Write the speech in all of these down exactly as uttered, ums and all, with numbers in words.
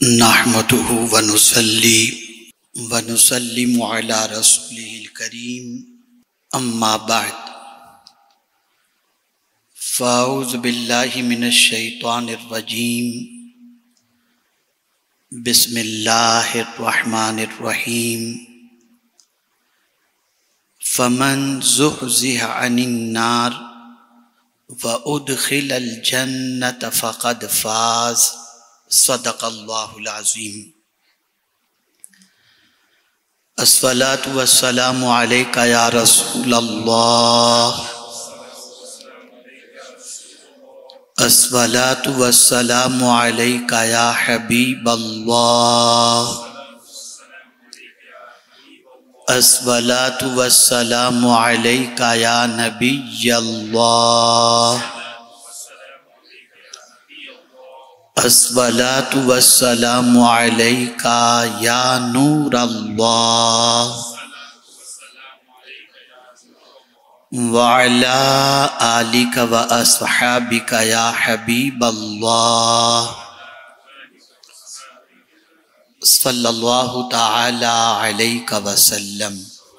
نحمده ونصلي ونسلم على رسوله الكريم اما بعد فاعوذ باللہ من الشیطان الرجیم بسم اللہ الرحمن الرحیم فمن زحزح عن النار وادخل الجنة فقد فاز صدق اللہ العظیم۔ الصلاة والسلام علیک یا رسول اللہ، الصلاة والسلام علیک یا حبیب اللہ، الصلاة والسلام علیک یا نبی اللہ، الصلاة والسلام علیک یا نور اللہ، وعلی آلک و اصحابک یا حبیب اللہ، صلی اللہ تعالی علیک وسلم۔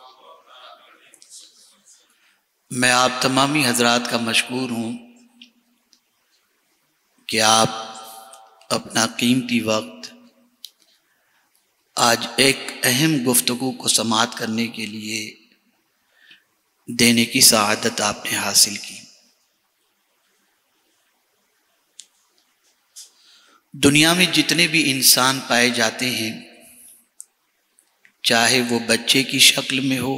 میں آپ تمامی حضرات کا مشکور ہوں کہ آپ اپنا قیمتی وقت آج ایک اہم گفتگو کو سماعت کرنے کے لیے دینے کی سعادت آپ نے حاصل کی۔ دنیا میں جتنے بھی انسان پائے جاتے ہیں، چاہے وہ بچے کی شکل میں ہو،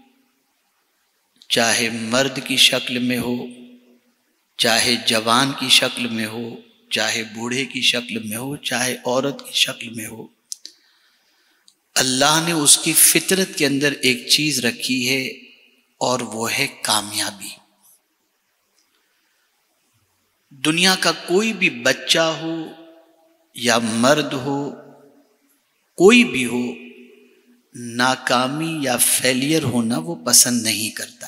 چاہے مرد کی شکل میں ہو، چاہے جوان کی شکل میں ہو، چاہے بوڑھے کی شکل میں ہو، چاہے عورت کی شکل میں ہو، اللہ نے اس کی فطرت کے اندر ایک چیز رکھی ہے اور وہ ہے کامیابی۔ دنیا کا کوئی بھی بچہ ہو یا مرد ہو، کوئی بھی ہو، ناکامی یا فیلئر ہونا وہ پسند نہیں کرتا۔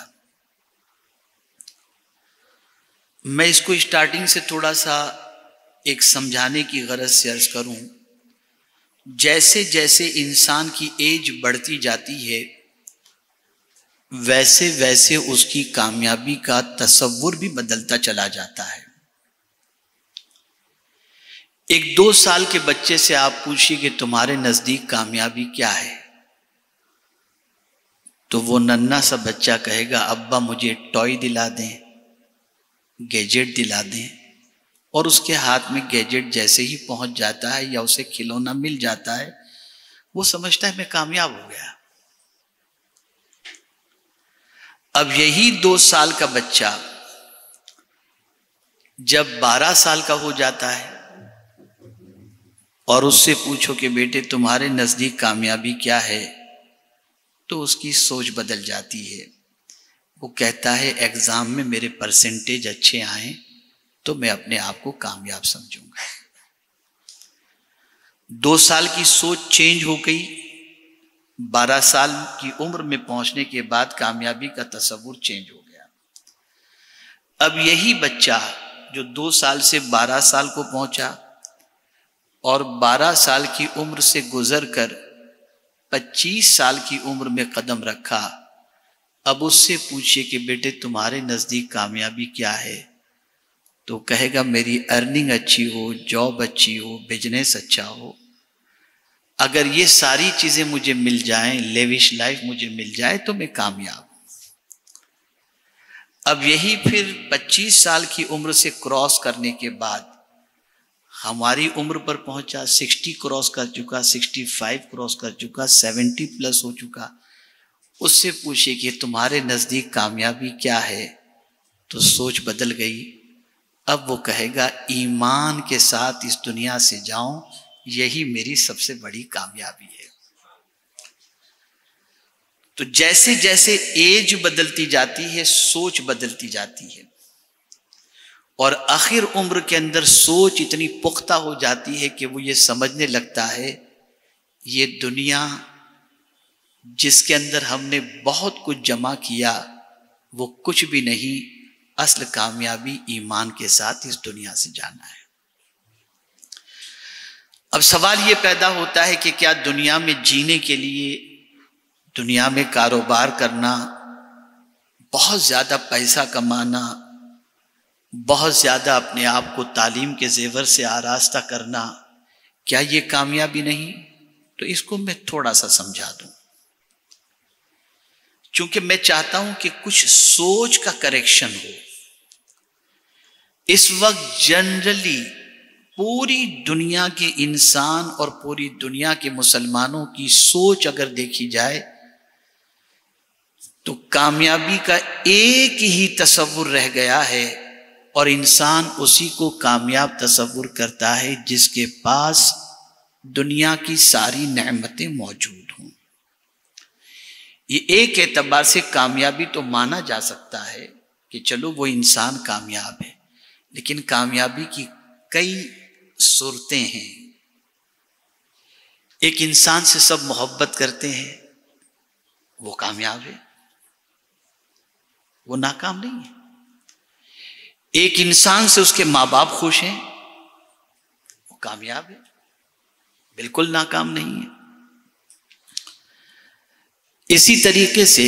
میں اس کو اسٹارٹنگ سے تھوڑا سا ایک سمجھانے کی غرض سے عرض کروں، جیسے جیسے انسان کی ایج بڑھتی جاتی ہے ویسے ویسے اس کی کامیابی کا تصور بھی بدلتا چلا جاتا ہے۔ ایک دو سال کے بچے سے آپ پوچھیے کہ تمہارے نزدیک کامیابی کیا ہے، تو وہ ننھا سا بچہ کہے گا ابا مجھے ٹوائے دلا دیں، گیجٹ دلا دیں، اور اس کے ہاتھ میں گیجٹ جیسے ہی پہنچ جاتا ہے یا اسے کھلونا مل جاتا ہے وہ سمجھتا ہے میں کامیاب ہو گیا۔ اب یہی دو سال کا بچہ جب بارہ سال کا ہو جاتا ہے اور اس سے پوچھو کہ بیٹے تمہارے نزدیک کامیابی کیا ہے، تو اس کی سوچ بدل جاتی ہے۔ وہ کہتا ہے ایگزام میں میرے پرسنٹیج اچھے آئیں تو میں اپنے آپ کو کامیاب سمجھوں گا۔ دو سال کی سوچ چینج ہو گئی، بارہ سال کی عمر میں پہنچنے کے بعد کامیابی کا تصور چینج ہو گیا۔ اب یہی بچہ جو دو سال سے بارہ سال کو پہنچا اور بارہ سال کی عمر سے گزر کر پچیس سال کی عمر میں قدم رکھا، اب اس سے پوچھئے کہ بیٹے تمہارے نزدیک کامیابی کیا ہے، تو کہے گا میری ارننگ اچھی ہو، جاب اچھی ہو، بزنس اچھا ہو، اگر یہ ساری چیزیں مجھے مل جائیں، لیوش لائف مجھے مل جائے تو میں کامیاب ہوں۔ اب یہی پھر پچیس سال کی عمر سے کراس کرنے کے بعد ہماری عمر پر پہنچا، سکسٹی کراس کر چکا، سکسٹی فائیو کراس کر چکا، سیونٹی پلس ہو چکا، اس سے پوچھے کہ تمہارے نزدیک کامیابی کیا ہے، تو سوچ بدل گئی۔ اب وہ کہے گا ایمان کے ساتھ اس دنیا سے جاؤں، یہی میری سب سے بڑی کامیابی ہے۔ تو جیسے جیسے ایج بدلتی جاتی ہے سوچ بدلتی جاتی ہے، اور آخر عمر کے اندر سوچ اتنی پختہ ہو جاتی ہے کہ وہ یہ سمجھنے لگتا ہے یہ دنیا جس کے اندر ہم نے بہت کچھ جمع کیا وہ کچھ بھی نہیں، اصل کامیابی ایمان کے ساتھ اس دنیا سے جانا ہے۔ اب سوال یہ پیدا ہوتا ہے کہ کیا دنیا میں جینے کے لیے، دنیا میں کاروبار کرنا، بہت زیادہ پیسہ کمانا، بہت زیادہ اپنے آپ کو تعلیم کے زیور سے آراستہ کرنا، کیا یہ کامیابی نہیں؟ تو اس کو میں تھوڑا سا سمجھا دوں، چونکہ میں چاہتا ہوں کہ کچھ سوچ کا کریکشن ہو۔ اس وقت جنرلی پوری دنیا کے انسان اور پوری دنیا کے مسلمانوں کی سوچ اگر دیکھی جائے تو کامیابی کا ایک ہی تصور رہ گیا ہے، اور انسان اسی کو کامیاب تصور کرتا ہے جس کے پاس دنیا کی ساری نعمتیں موجود ہوں۔ یہ ایک اعتبار سے کامیابی تو مانا جا سکتا ہے کہ چلو وہ انسان کامیاب ہے، لیکن کامیابی کی کئی صورتیں ہیں۔ ایک انسان سے سب محبت کرتے ہیں، وہ کامیاب ہے، وہ ناکام نہیں ہے۔ ایک انسان سے اس کے ماں باپ خوش ہیں، وہ کامیاب ہے، بالکل ناکام نہیں ہے۔ اسی طریقے سے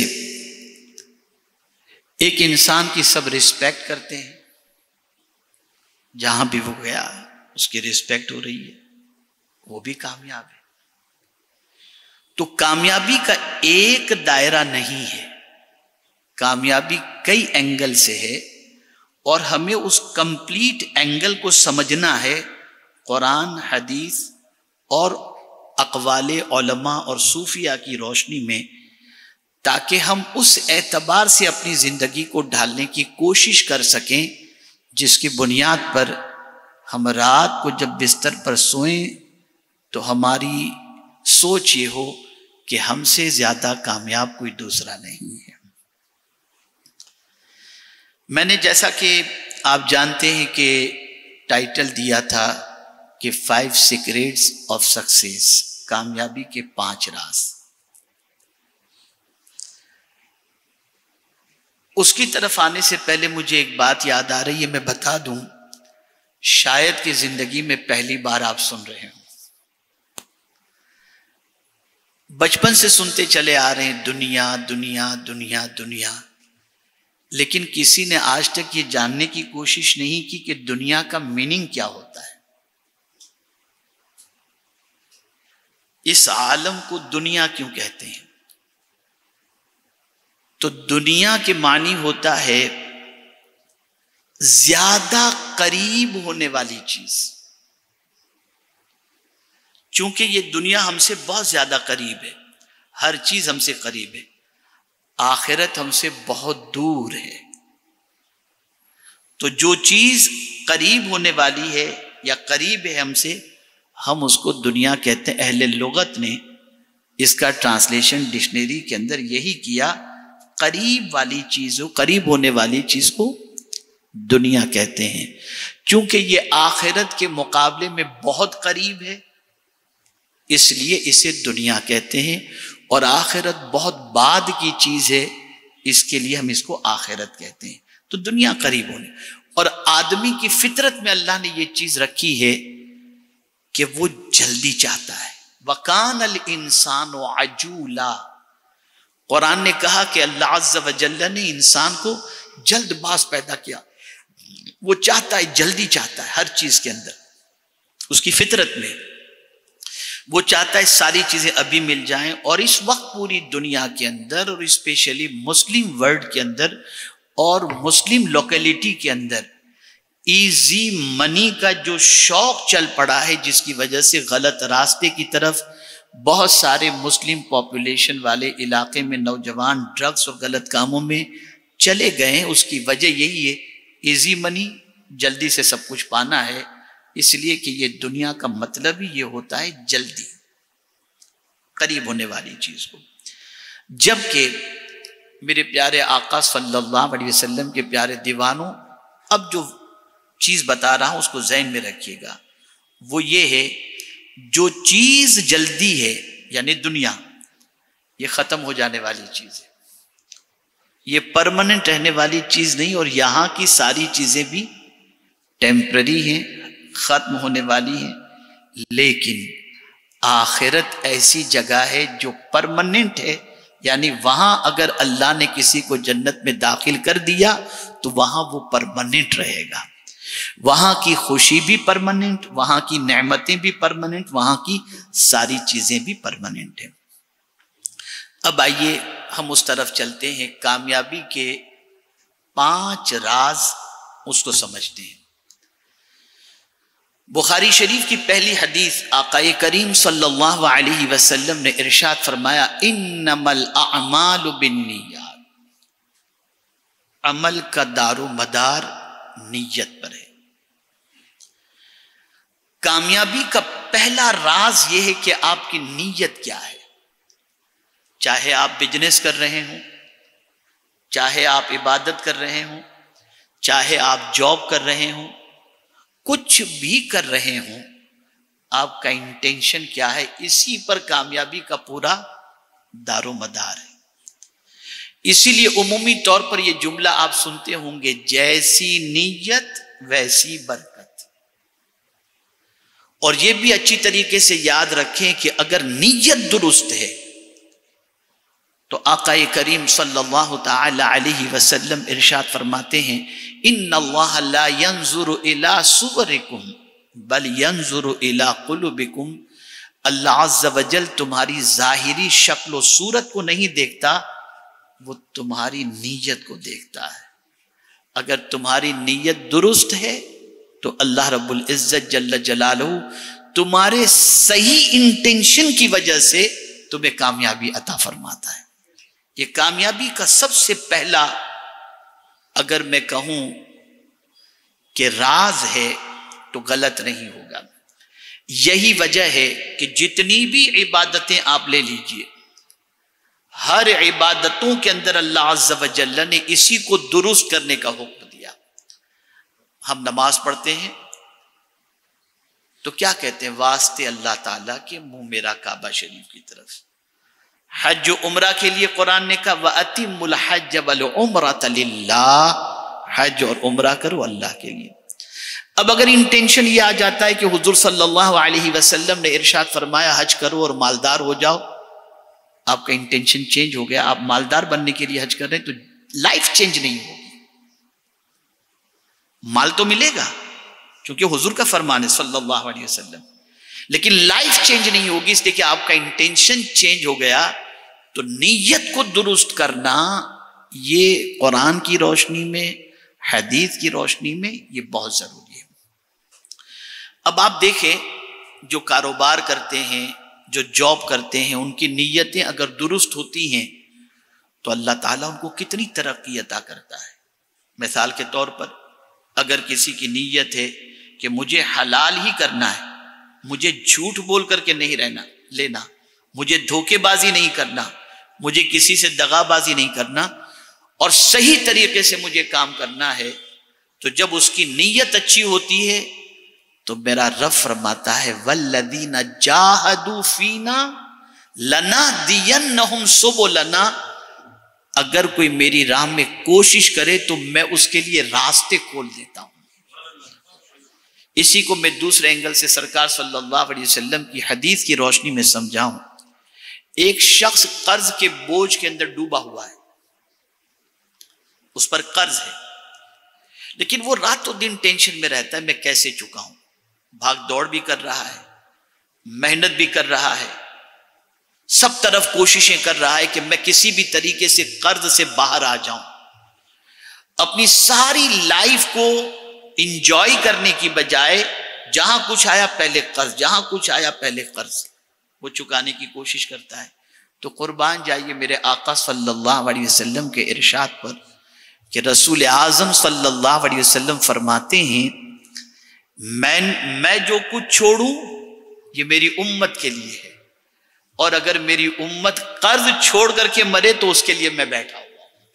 ایک انسان کی سب رسپیکٹ کرتے ہیں، جہاں بھی وہ گیا اس کی رسپیکٹ ہو رہی ہے، وہ بھی کامیاب ہے۔ تو کامیابی کا ایک دائرہ نہیں ہے، کامیابی کئی اینگل سے ہے، اور ہمیں اس کمپلیٹ اینگل کو سمجھنا ہے قرآن، حدیث اور اقوال علماء اور صوفیاء کی روشنی میں، تاکہ ہم اس اعتبار سے اپنی زندگی کو ڈھالنے کی کوشش کر سکیں جس کی بنیاد پر ہم رات کو جب بستر پر سوئیں تو ہماری سوچ یہ ہو کہ ہم سے زیادہ کامیاب کوئی دوسرا نہیں ہے۔ میں نے جیسا کہ آپ جانتے ہیں کہ ٹائٹل دیا تھا کہ فائیو سیکریٹس آف سکسیس، کامیابی کے پانچ راز۔ اس کی طرف آنے سے پہلے مجھے ایک بات یاد آ رہی ہے، میں بتا دوں، شاید کہ زندگی میں پہلی بار آپ سن رہے ہوں، بچپن سے سنتے چلے آ رہے ہیں دنیا دنیا دنیا دنیا، لیکن کسی نے آج تک یہ جاننے کی کوشش نہیں کی کہ دنیا کا میننگ کیا ہوتا ہے۔ اس عالم کو دنیا کیوں کہتے ہیں؟ تو دنیا کے معنی ہوتا ہے زیادہ قریب ہونے والی چیز۔ چونکہ یہ دنیا ہم سے بہت زیادہ قریب ہے، ہر چیز ہم سے قریب ہے، آخرت ہم سے بہت دور ہے۔ تو جو چیز قریب ہونے والی ہے یا قریب ہے ہم سے، ہم اس کو دنیا کہتے ہیں۔ اہل لغت نے اس کا ٹرانسلیشن ڈکشنری کے اندر یہی کیا، قریب والی چیز، قریب ہونے والی چیز کو دنیا کہتے ہیں، چونکہ یہ آخرت کے مقابلے میں بہت قریب ہے، اس لیے اسے دنیا کہتے ہیں، اور آخرت بہت بعد کی چیز ہے، اس کے لیے ہم اس کو آخرت کہتے ہیں۔ تو دنیا قریب ہونے، اور آدمی کی فطرت میں اللہ نے یہ چیز رکھی ہے کہ وہ جلدی چاہتا ہے۔ وَقَانَ الْإِنسَانُ عَجُولًا، قرآن نے کہا کہ اللہ عز و جل نے انسان کو جلد باز پیدا کیا، وہ چاہتا ہے، جلدی چاہتا ہے ہر چیز کے اندر، اس کی فطرت میں وہ چاہتا ہے ساری چیزیں ابھی مل جائیں۔ اور اس وقت پوری دنیا کے اندر، اور اسپیشلی مسلم ورلڈ کے اندر اور مسلم لوکیلٹی کے اندر، ایزی منی کا جو شوق چل پڑا ہے، جس کی وجہ سے غلط راستے کی طرف بہت سارے مسلم پاپولیشن والے علاقے میں نوجوان ڈرگس اور غلط کاموں میں چلے گئے ہیں۔ اس کی وجہ یہی ہے، ایزی منی، جلدی سے سب کچھ پانا ہے، اس لیے کہ یہ دنیا کا مطلب ہی یہ ہوتا ہے جلدی، قریب ہونے والی چیز کو۔ جبکہ میرے پیارے آقا صلی اللہ علیہ وسلم کے پیارے دیوانوں، اب جو چیز بتا رہا ہوں اس کو ذہن میں رکھیے گا، وہ یہ ہے، جو چیز جلدی ہے یعنی دنیا، یہ ختم ہو جانے والی چیز ہے، یہ پرماننٹ رہنے والی چیز نہیں، اور یہاں کی ساری چیزیں بھی ٹیمپرری ہیں، ختم ہونے والی ہیں۔ لیکن آخرت ایسی جگہ ہے جو پرماننٹ ہے، یعنی وہاں اگر اللہ نے کسی کو جنت میں داخل کر دیا تو وہاں وہ پرماننٹ رہے گا، وہاں کی خوشی بھی پرماننٹ، وہاں کی نعمتیں بھی پرماننٹ، وہاں کی ساری چیزیں بھی پرماننٹ ہیں۔ اب آئیے ہم اس طرف چلتے ہیں، کامیابی کے پانچ راز اس کو سمجھتے ہیں۔ بخاری شریف کی پہلی حدیث آقا کریم صلی اللہ علیہ وسلم نے ارشاد فرمایا، انما الاعمال بالنیات، عمل کا دار و مدار نیت پر ہے۔ کامیابی کا پہلا راز یہ ہے کہ آپ کی نیت کیا ہے، چاہے آپ بزنس کر رہے ہوں، چاہے آپ عبادت کر رہے ہوں، چاہے آپ جاب کر رہے ہوں، کچھ بھی کر رہے ہوں، آپ کا انٹینشن کیا ہے، اسی پر کامیابی کا پورا دار و مدار ہے۔ اسی لیے عمومی طور پر یہ جملہ آپ سنتے ہوں گے، جیسی نیت ویسی برکت۔ اور یہ بھی اچھی طریقے سے یاد رکھیں کہ اگر نیت درست ہے تو آقا کریم صلی اللہ تعالی علیہ وسلم ارشاد فرماتے ہیں، ان اللہ لا ينظر الى صورکم بل ينظر الى قلوبکم، اللہ عز و جل تمہاری ظاہری شکل و صورت کو نہیں دیکھتا، وہ تمہاری نیت کو دیکھتا ہے۔ اگر تمہاری نیت درست ہے تو اللہ رب العزت جل جلالہ تمہارے صحیح انٹینشن کی وجہ سے تمہیں کامیابی عطا فرماتا ہے۔ یہ کامیابی کا سب سے پہلا اگر میں کہوں کہ راز ہے تو غلط نہیں ہوگا۔ یہی وجہ ہے کہ جتنی بھی عبادتیں آپ لے لیجئے، ہر عبادتوں کے اندر اللہ عز و جل نے اسی کو درست کرنے کا حکم دیا۔ ہم نماز پڑھتے ہیں تو کیا کہتے ہیں؟ واسطے اللہ تعالیٰ کے منہ میرا کعبہ شریف کی طرف۔ حج و عمرہ کے لیے قرآن نے کہا وَأَتِمُّ الْحَجَّ وَالْعُمْرَةَ لِلَّهِ، حج اور عمرہ کرو اللہ کے لیے۔ اب اگر انٹینشن یہ آ جاتا ہے کہ حضور صلی اللہ علیہ وسلم نے ارشاد فرمایا حج کرو اور مالدار ہو جاؤ، آپ کا انٹینشن چینج ہو گیا، آپ مالدار بننے کے لیے حج کر رہے ہیں، تو لائف چینج نہیں ہوگی۔ مال تو ملے گا کیونکہ حضور کا فرمان ہے صلی اللہ علیہ وسلم، لیکن لائف چینج نہیں ہوگی، اس لیے کہ آپ کا انٹینشن چینج ہو گیا۔ تو نیت کو درست کرنا یہ قرآن کی روشنی میں، حدیث کی روشنی میں یہ بہت ضروری ہے۔ اب آپ دیکھیں جو کاروبار کرتے ہیں، جو جاب کرتے ہیں، ان کی نیتیں اگر درست ہوتی ہیں تو اللہ تعالیٰ ان کو کتنی ترقی عطا کرتا ہے۔ مثال کے طور پر اگر کسی کی نیت ہے کہ مجھے حلال ہی کرنا ہے، مجھے جھوٹ بول کر کے نہیں رہنا لینا، مجھے دھوکے بازی نہیں کرنا، مجھے کسی سے دغا بازی نہیں کرنا، اور صحیح طریقے سے مجھے کام کرنا ہے، تو جب اس کی نیت اچھی ہوتی ہے تو میرا رب فرماتا ہے والذین جاہدوا فینا لنہدینہم سبلنا، اگر کوئی میری راہ میں کوشش کرے تو میں اس کے لیے راستے کھول دیتا ہوں۔ اسی کو میں دوسرے اینگل سے سرکار صلی اللہ علیہ وسلم کی حدیث کی روشنی میں سمجھاؤں۔ ایک شخص قرض کے بوجھ کے اندر ڈوبا ہوا ہے، اس پر قرض ہے، لیکن وہ رات و دن ٹینشن میں رہتا ہے میں کیسے چکاؤں، بھاگ دوڑ بھی کر رہا ہے، محنت بھی کر رہا ہے، سب طرف کوششیں کر رہا ہے کہ میں کسی بھی طریقے سے قرض سے باہر آ جاؤں۔ اپنی ساری لائف کو انجوائے کرنے کی بجائے جہاں کچھ آیا پہلے قرض، جہاں کچھ آیا پہلے قرض وہ چکانے کی کوشش کرتا ہے۔ تو قربان جائیے میرے آقا صلی اللہ علیہ وسلم کے ارشاد پر کہ رسول اعظم صلی اللہ علیہ وسلم فرماتے ہیں میں میں جو کچھ چھوڑوں یہ میری امت کے لیے ہے، اور اگر میری امت قرض چھوڑ کر کے مرے تو اس کے لیے میں بیٹھا ہوں۔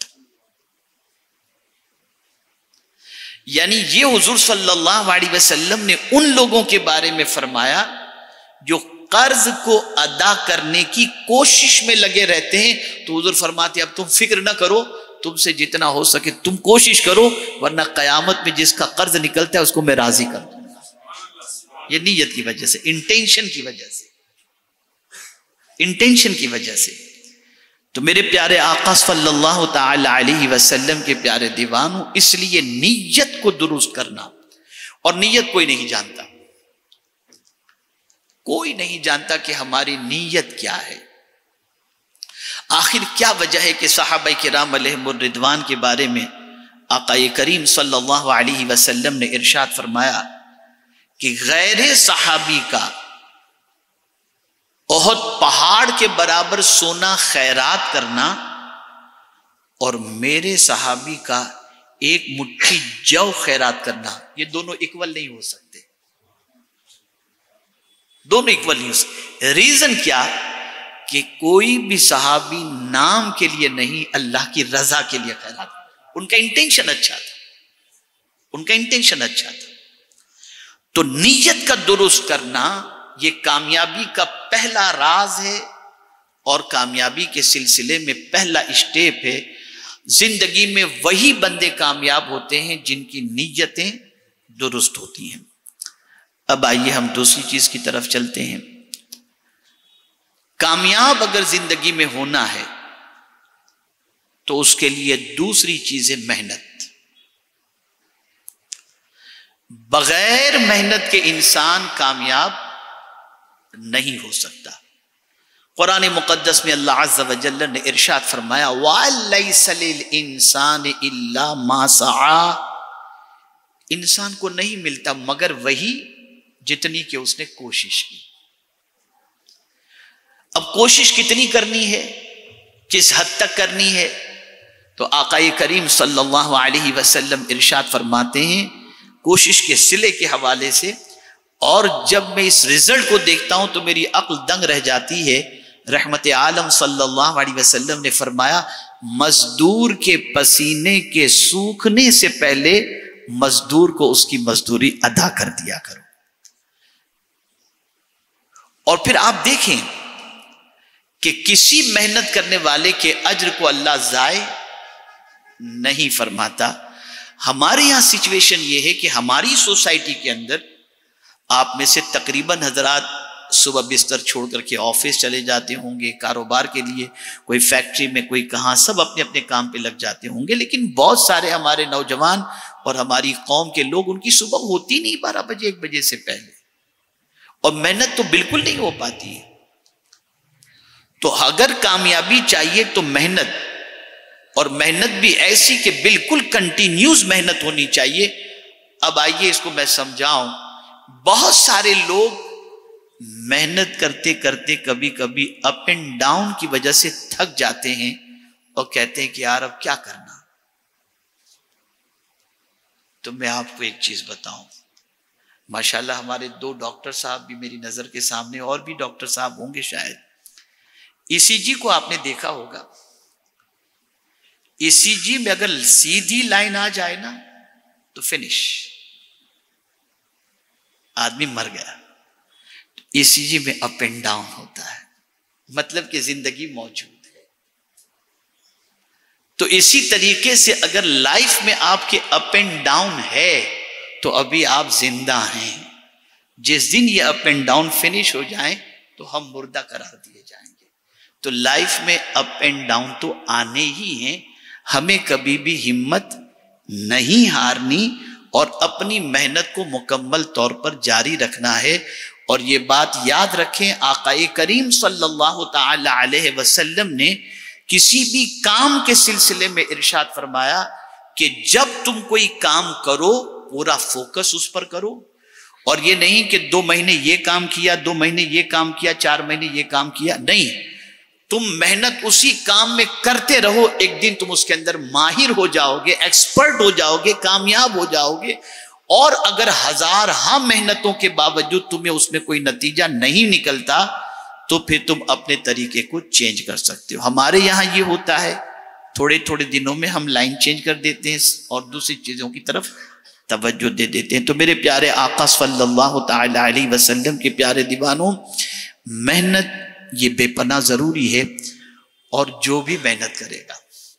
یعنی یہ حضور صلی اللہ علیہ وسلم نے ان لوگوں کے بارے میں فرمایا جو قرض کو ادا کرنے کی کوشش میں لگے رہتے ہیں، تو حضور فرماتے اب تم فکر نہ کرو، تم سے جتنا ہو سکے تم کوشش کرو، ورنہ قیامت میں جس کا قرض نکلتا ہے اس کو میں راضی کر دوں گا۔ یہ نیت کی وجہ سے، انٹینشن کی وجہ سے، انٹینشن کی وجہ سے۔ تو میرے پیارے آقا صلی اللہ تعالی علیہ وسلم کے پیارے دیوانوں، اس لیے نیت کو درست کرنا، اور نیت کوئی نہیں جانتا، کوئی نہیں جانتا کہ ہماری نیت کیا ہے۔ آخر کیا وجہ ہے کہ صحابہ کرام علیہم الرضوان کے بارے میں آقا کریم صلی اللہ علیہ وسلم نے ارشاد فرمایا کہ غیر صحابی کا احد پہاڑ کے برابر سونا خیرات کرنا اور میرے صحابی کا ایک مٹھی جو خیرات کرنا، یہ دونوں اکول نہیں ہو سکتے، دونوں اکول نہیں ہو سکتے۔ ریزن کیا؟ کہ کوئی بھی صحابی نام کے لیے نہیں، اللہ کی رضا کے لیے خیرات، ان کا انٹینشن اچھا تھا، ان کا انٹینشن اچھا تھا۔ تو نیت کا درست کرنا یہ کامیابی کا پہلا راز ہے، اور کامیابی کے سلسلے میں پہلا اسٹیپ ہے۔ زندگی میں وہی بندے کامیاب ہوتے ہیں جن کی نیتیں درست ہوتی ہیں۔ اب آئیے ہم دوسری چیز کی طرف چلتے ہیں۔ کامیاب اگر زندگی میں ہونا ہے تو اس کے لیے دوسری چیز ہے محنت۔ بغیر محنت کے انسان کامیاب نہیں ہو سکتا۔ قرآن مقدس میں اللہ عز و جل نے ارشاد فرمایا وَلَيْسَ لِلْإِنسَانِ إِلَّا مَا سَعَى، انسان کو نہیں ملتا مگر وہی جتنی کہ اس نے کوشش کی۔ اب کوشش کتنی کرنی ہے، کس حد تک کرنی ہے؟ تو آقا کریم صلی اللہ علیہ وسلم ارشاد فرماتے ہیں کوشش کے صلے کے حوالے سے، اور جب میں اس رزلٹ کو دیکھتا ہوں تو میری عقل دنگ رہ جاتی ہے۔ رحمت عالم صلی اللہ علیہ وسلم نے فرمایا مزدور کے پسینے کے سوکھنے سے پہلے مزدور کو اس کی مزدوری ادا کر دیا کرو۔ اور پھر آپ دیکھیں کہ کسی محنت کرنے والے کے اجر کو اللہ ضائع نہیں فرماتا۔ ہمارے یہاں سچویشن یہ ہے کہ ہماری سوسائٹی کے اندر آپ میں سے تقریباً حضرات صبح بستر چھوڑ کر کے آفس چلے جاتے ہوں گے، کاروبار کے لیے، کوئی فیکٹری میں، کوئی کہاں، سب اپنے اپنے کام پہ لگ جاتے ہوں گے، لیکن بہت سارے ہمارے نوجوان اور ہماری قوم کے لوگ، ان کی صبح ہوتی نہیں بارہ بجے ایک بجے سے پہلے، اور محنت تو بالکل نہیں ہو پاتی ہے۔ تو اگر کامیابی چاہیے تو محنت، اور محنت بھی ایسی کہ بالکل کنٹینیوز محنت ہونی چاہیے۔ اب آئیے اس کو میں سمجھاؤں۔ بہت سارے لوگ محنت کرتے کرتے کبھی کبھی اپ اینڈ ڈاؤن کی وجہ سے تھک جاتے ہیں اور کہتے ہیں کہ یار اب کیا کرنا۔ تو میں آپ کو ایک چیز بتاؤں، ماشاءاللہ ہمارے دو ڈاکٹر صاحب بھی میری نظر کے سامنے، اور بھی ڈاکٹر صاحب ہوں گے شاید۔ ای سی جی کو آپ نے دیکھا ہوگا، ای سی جی میں اگر سیدھی لائن آ جائے نا تو فنش، آدمی مر گیا۔ ای سی جی میں اپ اینڈ ڈاؤن ہوتا ہے، مطلب کہ زندگی موجود ہے۔ تو اسی طریقے سے اگر لائف میں آپ کے اپ اینڈ ڈاؤن ہے تو ابھی آپ زندہ ہیں۔ جس دن یہ اپ اینڈ ڈاؤن فنش ہو جائیں تو ہم مردہ قرار دیے جائیں گے۔ تو لائف میں اپ اینڈ ڈاؤن تو آنے ہی ہیں، ہمیں کبھی بھی ہمت نہیں ہارنی اور اپنی محنت کو مکمل طور پر جاری رکھنا ہے۔ اور یہ بات یاد رکھیں، آقا کریم صلی اللہ تعالی علیہ وسلم نے کسی بھی کام کے سلسلے میں ارشاد فرمایا کہ جب تم کوئی کام کرو پورا فوکس اس پر کرو، اور یہ نہیں کہ دو مہینے یہ کام کیا، دو مہینے یہ کام کیا، چار مہینے یہ کام کیا، نہیں، تم محنت اسی کام میں کرتے رہو، ایک دن تم اس کے اندر ماہر ہو جاؤ گے، ایکسپرٹ ہو جاؤ گے، کامیاب ہو جاؤ گے۔ اور اگر ہزار ہاں محنتوں کے باوجود تمہیں اس میں کوئی نتیجہ نہیں نکلتا تو پھر تم اپنے طریقے کو چینج کر سکتے ہو۔ ہمارے یہاں یہ ہوتا ہے، تھوڑے تھوڑے دنوں میں ہم لائن چینج کر دیتے ہیں اور دوسری چیزوں کی طرف توجہ دے دیتے ہیں۔ تو میرے پیارے آقا صلی اللہ تعالی علیہ وسلم کے پیارے دیوانوں، محنت یہ بے پناہ ضروری ہے، اور جو بھی محنت کرے گا،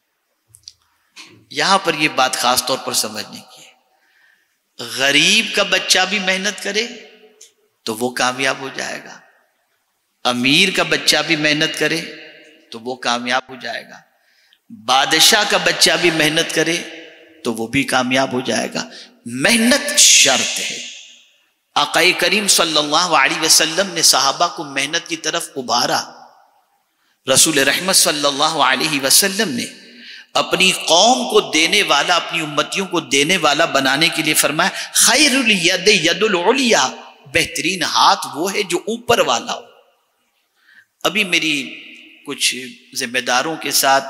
یہاں پر یہ بات خاص طور پر سمجھنے کی ہے، غریب کا بچہ بھی محنت کرے تو وہ کامیاب ہو جائے گا، امیر کا بچہ بھی محنت کرے تو وہ کامیاب ہو جائے گا، بادشاہ کا بچہ بھی محنت کرے تو وہ بھی کامیاب ہو جائے گا۔ محنت شرط ہے۔ آقا کریم صلی اللہ علیہ وسلم نے صحابہ کو محنت کی طرف ابھارا۔ رسول رحمت صلی اللہ علیہ وسلم نے اپنی قوم کو دینے والا، اپنی امتیوں کو دینے والا بنانے کے لیے فرمایا خیر الید ید العلیٰ، بہترین ہاتھ وہ ہے جو اوپر والا ہو۔ ابھی میری کچھ ذمہ داروں کے ساتھ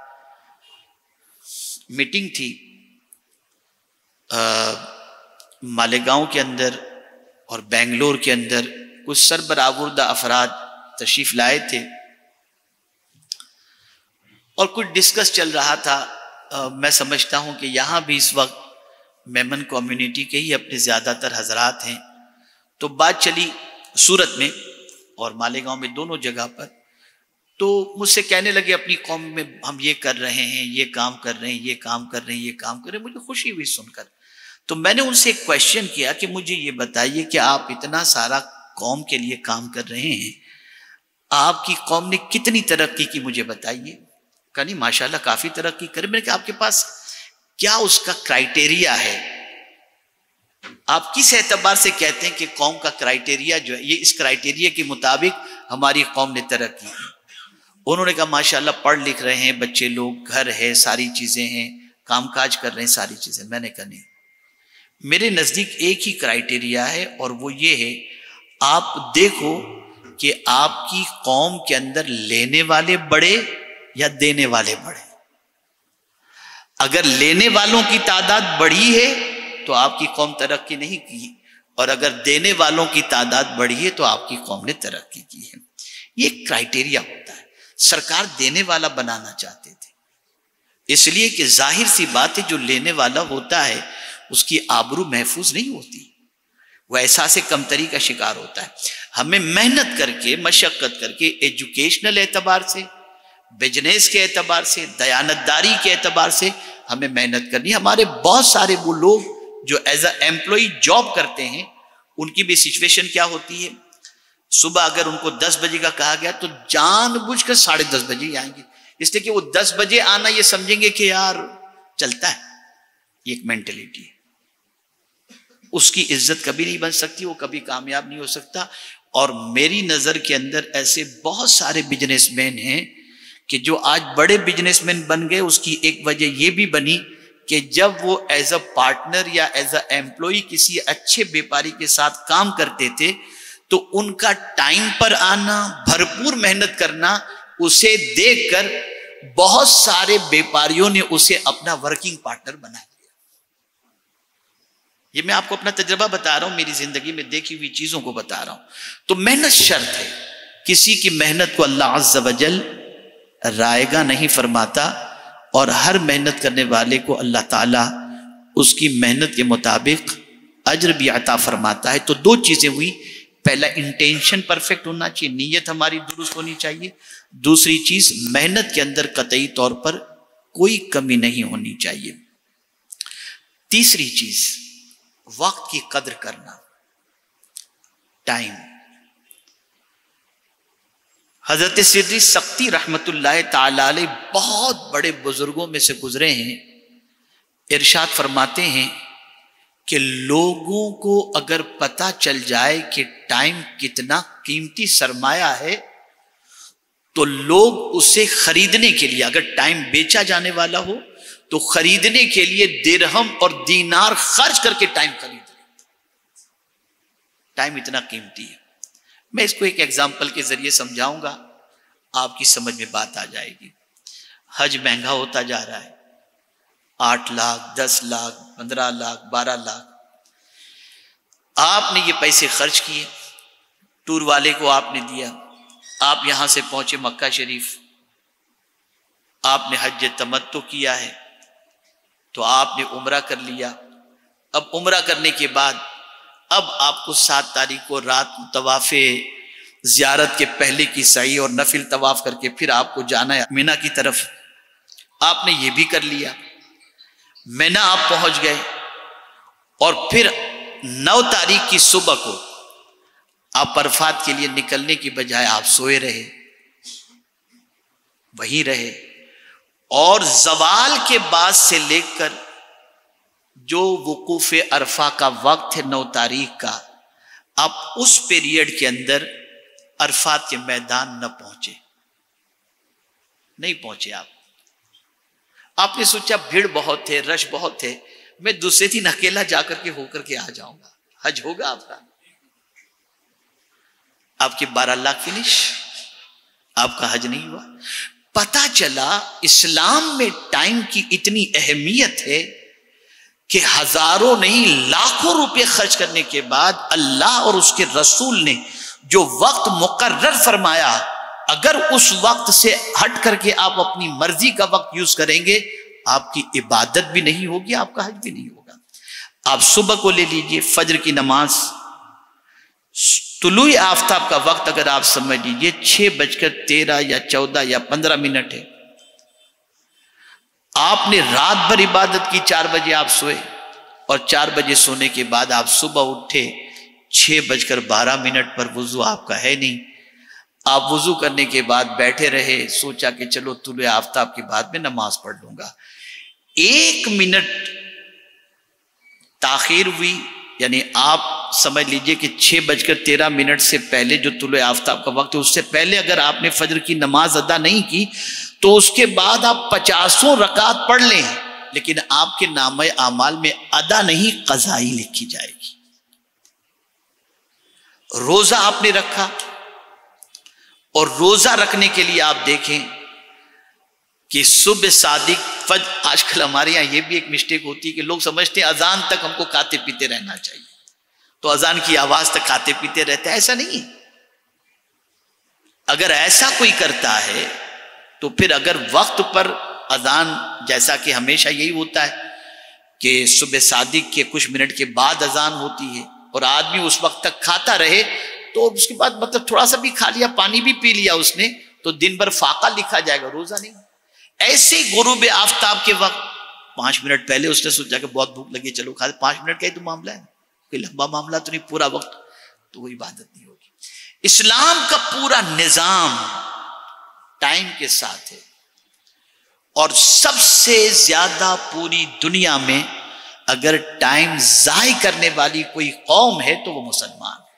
میٹنگ تھی مالیگاؤں کے اندر اور بنگلور کے اندر، کچھ سربراوردہ افراد تشریف لائے تھے اور کچھ ڈسکس چل رہا تھا۔ میں سمجھتا ہوں کہ یہاں بھی اس وقت میمن کمیونٹی کے ہی اپنے زیادہ تر حضرات ہیں، تو بات چلی سورت میں اور مالیگاؤں میں، دونوں جگہ پر۔ تو مجھ سے کہنے لگے اپنی قوم میں ہم یہ کر رہے ہیں، یہ کام کر رہے ہیں، یہ کام کر رہے ہیں، یہ کام کر رہے ہیں۔ مجھے خوشی ہوئی سن کر۔ تو میں نے ان سے ایک کویشچن کیا کہ مجھے یہ بتائیے کہ آپ اتنا سارا قوم کے لیے کام کر رہے ہیں، آپ کی قوم نے کتنی ترقی کی مجھے بتائیے۔ کہا نہیں ماشاءاللہ کافی ترقی کرے۔ میں نے کہا آپ کے پاس کیا اس کا کرائٹیریا ہے؟ آپ کس اعتبار سے کہتے ہیں کہ قوم کا کرائٹیریا جو ہے، یہ اس کرائٹیریا کے مطابق ہماری قوم نے ترقی کی؟ انہوں نے کہا ماشاءاللہ پڑھ لکھ رہے ہیں بچے لوگ، گھر ہے، ساری چیزیں ہیں، کام کاج کر رہے ہیں، ساری چیزیں۔ میں نے کہا نہیں، میرے نزدیک ایک ہی کرائٹیریا ہے اور وہ یہ ہے، آپ دیکھو کہ آپ کی قوم کے اندر لینے والے بڑے یا دینے والے بڑے۔ اگر لینے والوں کی تعداد بڑھی ہے تو آپ کی قوم ترقی نہیں کی، اور اگر دینے والوں کی تعداد بڑھی ہے تو آپ کی قوم نے ترقی کی ہے۔ یہ ایک کرائٹیریا ہوتا ہے۔ سرکار دینے والا بنانا چاہتے تھے، اس لیے کہ ظاہر سی بات ہے جو لینے والا ہوتا ہے اس کی آبرو محفوظ نہیں ہوتی، وہ احساس کمتری کا شکار ہوتا ہے۔ ہمیں محنت کر کے، مشقت کر کے، ایجوکیشنل اعتبار سے، بزنس کے اعتبار سے، دیانتداری کے اعتبار سے ہمیں محنت کرنی ہے۔ ہمارے بہت سارے وہ لوگ جو ایز اے ایمپلائی جاب کرتے ہیں، ان کی بھی سچویشن کیا ہوتی ہے، صبح اگر ان کو دس بجے کا کہا گیا تو جان بوجھ کر ساڑھے دس بجے ہی آئیں گے، اس لیے کہ وہ دس بجے آنا یہ سمجھیں گے کہ یار چلتا ہے۔ یہ ایک مینٹلٹی ہے، اس کی عزت کبھی نہیں بن سکتی، وہ کبھی کامیاب نہیں ہو سکتا۔ اور میری نظر کے اندر ایسے بہت سارے بزنس مین ہیں کہ جو آج بڑے بزنس مین بن گئے، اس کی ایک وجہ یہ بھی بنی کہ جب وہ ایز اے پارٹنر یا ایز اے ایمپلائی کسی اچھے بیپاری کے ساتھ کام کرتے تھے تو ان کا ٹائم پر آنا، بھرپور محنت کرنا، اسے دیکھ کر بہت سارے بیپاریوں نے اسے اپنا ورکنگ پارٹنر بنا لیا۔ یہ میں آپ کو اپنا تجربہ بتا رہا ہوں، میری زندگی میں دیکھی ہوئی چیزوں کو بتا رہا ہوں۔ تو محنت شرط ہے، کسی کی محنت کو اللہ عز و جل رائے گا نہیں فرماتا، اور ہر محنت کرنے والے کو اللہ تعالیٰ اس کی محنت کے مطابق اجر بھی عطا فرماتا ہے۔ تو دو چیزیں ہوئی، پہلا انٹینشن پرفیکٹ ہونا چاہیے، نیت ہماری درست ہونی چاہیے، دوسری چیز محنت کے اندر قطعی طور پر کوئی کمی نہیں ہونی چاہیے، تیسری چیز وقت کی قدر کرنا، ٹائم۔ حضرت سری سختی رحمت اللہ تعالی علیہ بہت بڑے بزرگوں میں سے گزرے ہیں، ارشاد فرماتے ہیں کہ لوگوں کو اگر پتہ چل جائے کہ ٹائم کتنا قیمتی سرمایہ ہے تو لوگ اسے خریدنے کے لیے، اگر ٹائم بیچا جانے والا ہو تو خریدنے کے لیے درہم اور دینار خرچ کر کے ٹائم خرید لیں۔ ٹائم اتنا قیمتی ہے۔ میں اس کو ایک ایگزامپل کے ذریعے سمجھاؤں گا، آپ کی سمجھ میں بات آ جائے گی۔ حج مہنگا ہوتا جا رہا ہے، آٹھ لاکھ دس لاکھ پندرہ لاکھ بارہ لاکھ، آپ نے یہ پیسے خرچ کیے، ٹور والے کو آپ نے دیا، آپ یہاں سے پہنچے مکہ شریف، آپ نے حج تمتع کیا ہے تو آپ نے عمرہ کر لیا۔ اب عمرہ کرنے کے بعد اب آپ کو سات تاریخ کو رات طواف زیارت کے پہلے کی سعی اور نفل طواف کر کے پھر آپ کو جانا ہے مینا کی طرف، آپ نے یہ بھی کر لیا۔ مینا آپ پہنچ گئے اور پھر نو تاریخ کی صبح کو آپ عرفات کے لیے نکلنے کی بجائے آپ سوئے رہے، وہیں رہے، اور زوال کے بعد سے لے کر جو وقوف عرفہ کا وقت ہے نو تاریخ کا، آپ اس پیریڈ کے اندر عرفات کے میدان نہ پہنچے، نہیں پہنچے آپ آپ نے سوچا بھیڑ بہت ہے، رش بہت ہے، میں دوسرے دن اکیلا جا کر کے ہو کر کے آ جاؤں گا، حج ہوگا آپ کا؟ آپ کے بارہ لاکھ فنش، آپ کا حج نہیں ہوا۔ پتا چلا اسلام میں ٹائم کی اتنی اہمیت ہے کہ ہزاروں نہیں لاکھوں روپے خرچ کرنے کے بعد اللہ اور اس کے رسول نے جو وقت مقرر فرمایا، اگر اس وقت سے ہٹ کر کے آپ اپنی مرضی کا وقت یوز کریں گے، آپ کی عبادت بھی نہیں ہوگی، آپ کا حج بھی نہیں ہوگا۔ آپ صبح کو لے لیجئے، فجر کی نماز، طلوع آفتاب کا وقت اگر آپ سمجھ لیجئے چھ بج کر تیرہ یا چودہ یا پندرہ منٹ ہے، آپ نے رات بھر عبادت کی، چار بجے آپ سوئے، اور چار بجے سونے کے بعد آپ صبح اٹھے چھ بج کر بارہ منٹ پر، وضو آپ کا ہے نہیں، آپ وضو کرنے کے بعد بیٹھے رہے، سوچا کہ چلو طلوع آفتاب کے بعد میں نماز پڑھ لوں گا، ایک منٹ تاخیر ہوئی، یعنی آپ سمجھ لیجئے کہ چھ بج کر تیرہ منٹ سے پہلے جو طلوع آفتاب کا وقت ہے، اس سے پہلے اگر آپ نے فجر کی نماز ادا نہیں کی تو اس کے بعد آپ پچاسوں رکعت پڑھ لیں، لیکن آپ کے نامہ اعمال میں ادا نہیں، قضائی لکھی جائے گی۔ روزہ آپ نے رکھا، اور روزہ رکھنے کے لیے آپ دیکھیں کہ صبح صادق فجر، آج کل ہمارے یہاں یہ بھی ایک مسٹیک ہوتی ہے کہ لوگ سمجھتے ہیں اذان تک ہم کو کھاتے پیتے رہنا چاہیے، تو اذان کی آواز تک کھاتے پیتے رہتے ہیں، ایسا نہیں ہے۔ اگر ایسا کوئی کرتا ہے تو پھر اگر وقت پر اذان، جیسا کہ ہمیشہ یہی ہوتا ہے کہ صبح صادق کے کچھ منٹ کے بعد اذان ہوتی ہے اور آدمی اس وقت تک کھاتا رہے، تو اس کے بعد مطلب تھوڑا سا بھی کھا لیا، پانی بھی پی لیا اس نے، تو دن بھر فاقہ لکھا جائے گا، روزہ نہیں۔ ایسے غروب آفتاب کے وقت پانچ منٹ پہلے اس نے سوچا کہ بہت بھوک لگی، چلو کھا، پانچ منٹ کا ہی تو معاملہ ہے، کوئی لمبا معاملہ تو نہیں، پورا وقت، تو وہ عبادت نہیں ہوگی۔ اسلام کا پورا نظام ٹائم کے ساتھ ہے، اور سب سے زیادہ پوری دنیا میں اگر ٹائم ضائع کرنے والی کوئی قوم ہے تو وہ مسلمان ہے۔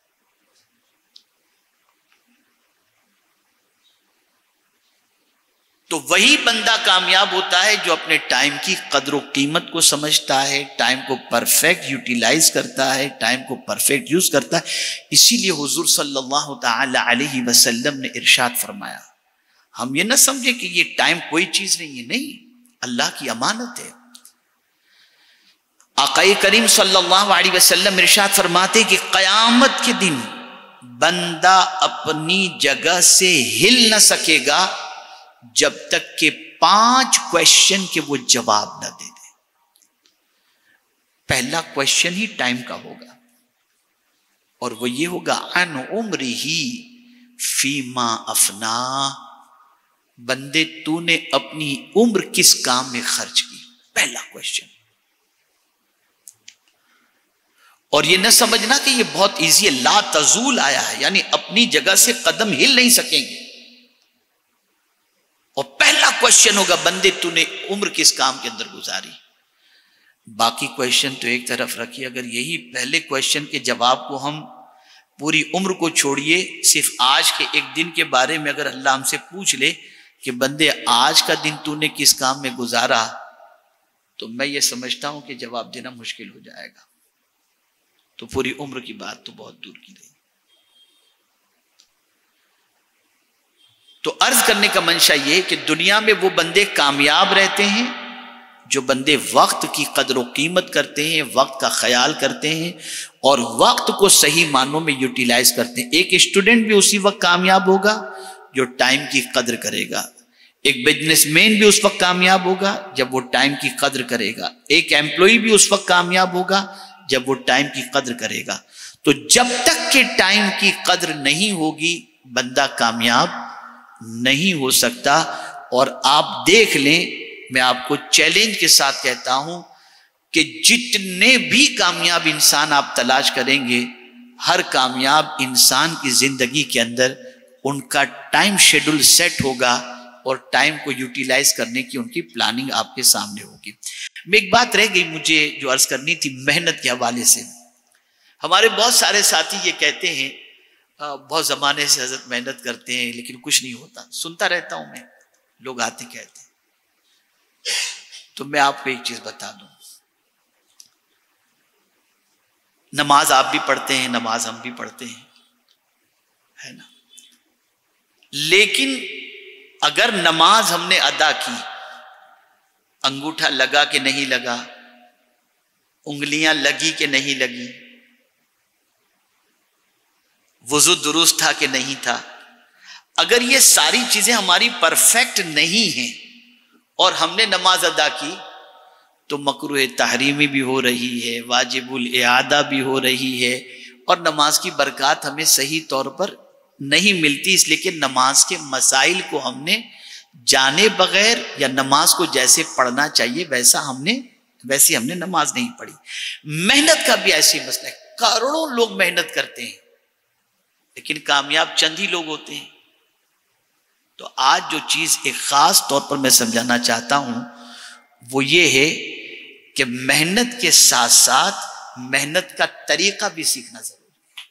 تو وہی بندہ کامیاب ہوتا ہے جو اپنے ٹائم کی قدر و قیمت کو سمجھتا ہے، ٹائم کو پرفیکٹ یوٹیلائز کرتا ہے، ٹائم کو پرفیکٹ یوز کرتا ہے۔ اسی لیے حضور صلی اللہ تعالی علیہ وسلم نے ارشاد فرمایا، ہم یہ نہ سمجھے کہ یہ ٹائم کوئی چیز نہیں ہے، نہیں، اللہ کی امانت ہے۔ آقا کریم صلی اللہ علیہ وسلم ارشاد فرماتے کہ قیامت کے دن بندہ اپنی جگہ سے ہل نہ سکے گا جب تک کہ پانچ کویشچن کے وہ جواب نہ دے دے۔ پہلا کویشچن ہی ٹائم کا ہوگا، اور وہ یہ ہوگا عن عمرہ فیما افنا، بندے تو نے اپنی عمر کس کام میں خرچ کی، پہلا کویشچن۔ اور یہ نہ سمجھنا کہ یہ بہت ایزی ہے، لا تزول آیا ہے، یعنی اپنی جگہ سے قدم ہل نہیں سکیں گے، اور پہلا کویشچن ہوگا بندے تو نے عمر کس کام کے اندر گزاری۔ باقی کویشچن تو ایک طرف رکھیے، اگر یہی پہلے کویشچن کے جواب کو ہم پوری عمر کو چھوڑیے، صرف آج کے ایک دن کے بارے میں اگر اللہ ہم سے پوچھ لے کہ بندے آج کا دن تو نے کس کام میں گزارا، تو میں یہ سمجھتا ہوں کہ جواب دینا مشکل ہو جائے گا، تو پوری عمر کی بات تو بہت دور کی رہی۔ تو عرض کرنے کا منشا یہ کہ دنیا میں وہ بندے کامیاب رہتے ہیں جو بندے وقت کی قدر و قیمت کرتے ہیں، وقت کا خیال کرتے ہیں، اور وقت کو صحیح معنوں میں یوٹیلائز کرتے ہیں۔ ایک اسٹوڈنٹ بھی اسی وقت کامیاب ہوگا جو ٹائم کی قدر کرے گا، ایک بزنس مین بھی اس وقت کامیاب ہوگا جب وہ ٹائم کی قدر کرے گا، ایک ایمپلائی بھی اس وقت کامیاب ہوگا جب وہ ٹائم کی قدر کرے گا۔ تو جب تک کہ ٹائم کی قدر نہیں ہوگی بندہ کامیاب نہیں ہو سکتا۔ اور آپ دیکھ لیں، میں آپ کو چیلنج کے ساتھ کہتا ہوں کہ جتنے بھی کامیاب انسان آپ تلاش کریں گے، ہر کامیاب انسان کی زندگی کے اندر ان کا ٹائم شیڈول سیٹ ہوگا اور ٹائم کو یوٹیلائز کرنے کی ان کی پلاننگ آپ کے سامنے ہوگی. میں ایک بات رہ گئی مجھے جو عرض کرنی تھی محنت کے حوالے سے. ہمارے بہت سارے ساتھی یہ کہتے ہیں بہت زمانے سے حضرت محنت کرتے ہیں لیکن کچھ نہیں ہوتا. سنتا رہتا ہوں میں، لوگ آتے کہتے ہیں. تو میں آپ کو ایک چیز بتا دوں، نماز آپ بھی پڑھتے ہیں، نماز ہم بھی پڑھتے ہیں، ہے نا، لیکن اگر نماز ہم نے ادا کی، انگوٹھا لگا کہ نہیں لگا، انگلیاں لگی کہ نہیں لگی، وضو درست تھا کہ نہیں تھا، اگر یہ ساری چیزیں ہماری پرفیکٹ نہیں ہیں اور ہم نے نماز ادا کی تو مکروہ تحریمی بھی ہو رہی ہے، واجب الاعادہ بھی ہو رہی ہے، اور نماز کی برکات ہمیں صحیح طور پر نہیں ملتی، اس لیے کہ نماز کے مسائل کو ہم نے جانے بغیر یا نماز کو جیسے پڑھنا چاہیے ویسا ہم نے ویسی ہم نے نماز نہیں پڑھی. محنت کا بھی ایسی مسئلہ ہے، کروڑوں لوگ محنت کرتے ہیں لیکن کامیاب چند ہی لوگ ہوتے ہیں. تو آج جو چیز ایک خاص طور پر میں سمجھانا چاہتا ہوں وہ یہ ہے کہ محنت کے ساتھ ساتھ محنت کا طریقہ بھی سیکھنا ضروری ہے.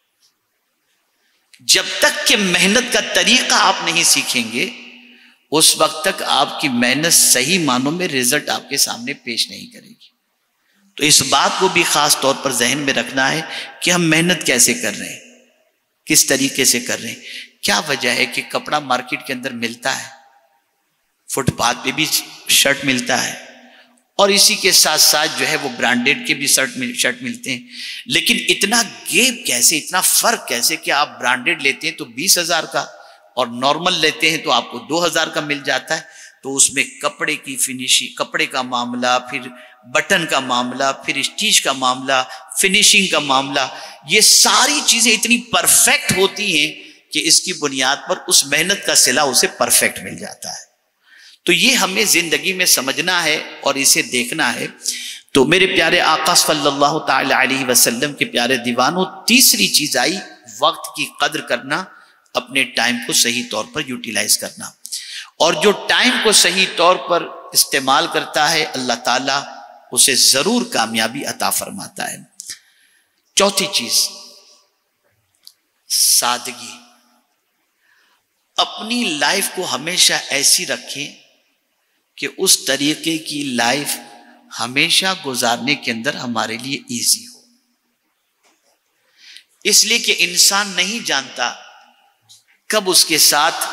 جب تک کہ محنت کا طریقہ آپ نہیں سیکھیں گے اس وقت تک آپ کی محنت صحیح معنوں میں رزلٹ آپ کے سامنے پیش نہیں کرے گی. تو اس بات کو بھی خاص طور پر ذہن میں رکھنا ہے کہ ہم محنت کیسے کر رہے ہیں، کس طریقے سے کر رہے ہیں. کیا وجہ ہے کہ کپڑا مارکیٹ کے اندر ملتا ہے، فٹ پاتھ پہ بھی شرٹ ملتا ہے، اور اسی کے ساتھ ساتھ جو ہے وہ برانڈیڈ کے بھی شرٹ ملتے ہیں، لیکن اتنا گیپ کیسے، اتنا فرق کیسے کہ آپ برانڈیڈ لیتے ہیں تو بیس ہزار کا اور نارمل لیتے ہیں تو آپ کو دو ہزار کا مل جاتا ہے. تو اس میں کپڑے کی فنیشنگ، کپڑے کا معاملہ، پھر بٹن کا معاملہ، پھر اسٹیچ کا معاملہ، فنیشنگ کا معاملہ، یہ ساری چیزیں اتنی پرفیکٹ ہوتی ہیں کہ اس کی بنیاد پر اس محنت کا صلہ اسے پرفیکٹ مل جاتا ہے. تو یہ ہمیں زندگی میں سمجھنا ہے اور اسے دیکھنا ہے. تو میرے پیارے آقا صلی اللہ تعالی علیہ وسلم کے پیارے دیوانوں، تیسری چیز آئی وقت کی قدر کرنا، اپنے ٹائم کو صحیح طور پر یوٹیلائز کرنا. اور جو ٹائم کو صحیح طور پر استعمال کرتا ہے اللہ تعالیٰ اسے ضرور کامیابی عطا فرماتا ہے. چوتھی چیز سادگی. اپنی لائف کو ہمیشہ ایسی رکھیں کہ اس طریقے کی لائف ہمیشہ گزارنے کے اندر ہمارے لیے ایزی ہو. اس لیے کہ انسان نہیں جانتا کب اس کے ساتھ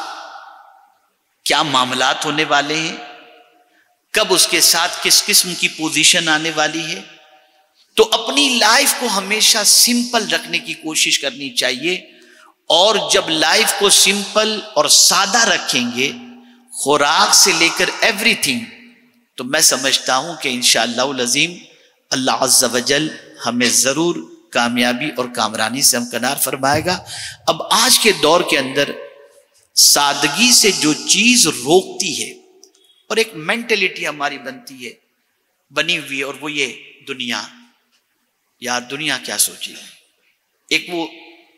کیا معاملات ہونے والے ہیں، کب اس کے ساتھ کس قسم کی پوزیشن آنے والی ہے. تو اپنی لائف کو ہمیشہ سمپل رکھنے کی کوشش کرنی چاہیے، اور جب لائف کو سمپل اور سادہ رکھیں گے، خوراک سے لے کر ایوری تھنگ، تو میں سمجھتا ہوں کہ انشاءاللہ العظیم اللہ عز و جل ہمیں ضرور کامیابی اور کامرانی سے ہمکنار فرمائے گا. اب آج کے دور کے اندر سادگی سے جو چیز روکتی ہے اور ایک مینٹلٹی ہماری بنتی ہے، بنی ہوئی ہے، اور وہ یہ دنیا، یار دنیا کیا سوچے گی، ایک وہ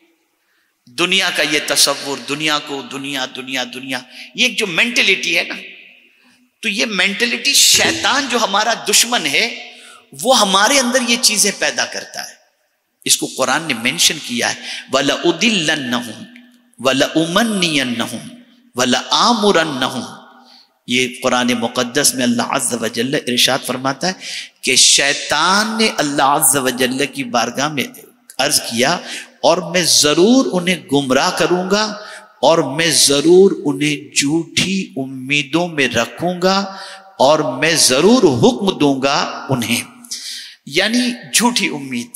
دنیا کا یہ تصور، دنیا کو دنیا دنیا دنیا، یہ ایک جو مینٹلٹی ہے نا، تو یہ مینٹلٹی شیطان جو ہمارا دشمن ہے وہ ہمارے اندر یہ چیزیں پیدا کرتا ہے. اس کو قرآن نے مینشن کیا ہے، وَلَأُضِلَّنَّهُمْ وَلَأُمَنِّيَنَّهُمْ وَلَآمُرَنَّهُمْ. یہ قرآن مقدس میں اللہ عز و جل ارشاد فرماتا ہے کہ شیطان نے اللہ عز و جل کی بارگاہ میں عرض کیا، اور میں ضرور انہیں گمراہ کروں گا، اور میں ضرور انہیں جھوٹی امیدوں میں رکھوں گا، اور میں ضرور حکم دوں گا انہیں. یعنی جھوٹی امید،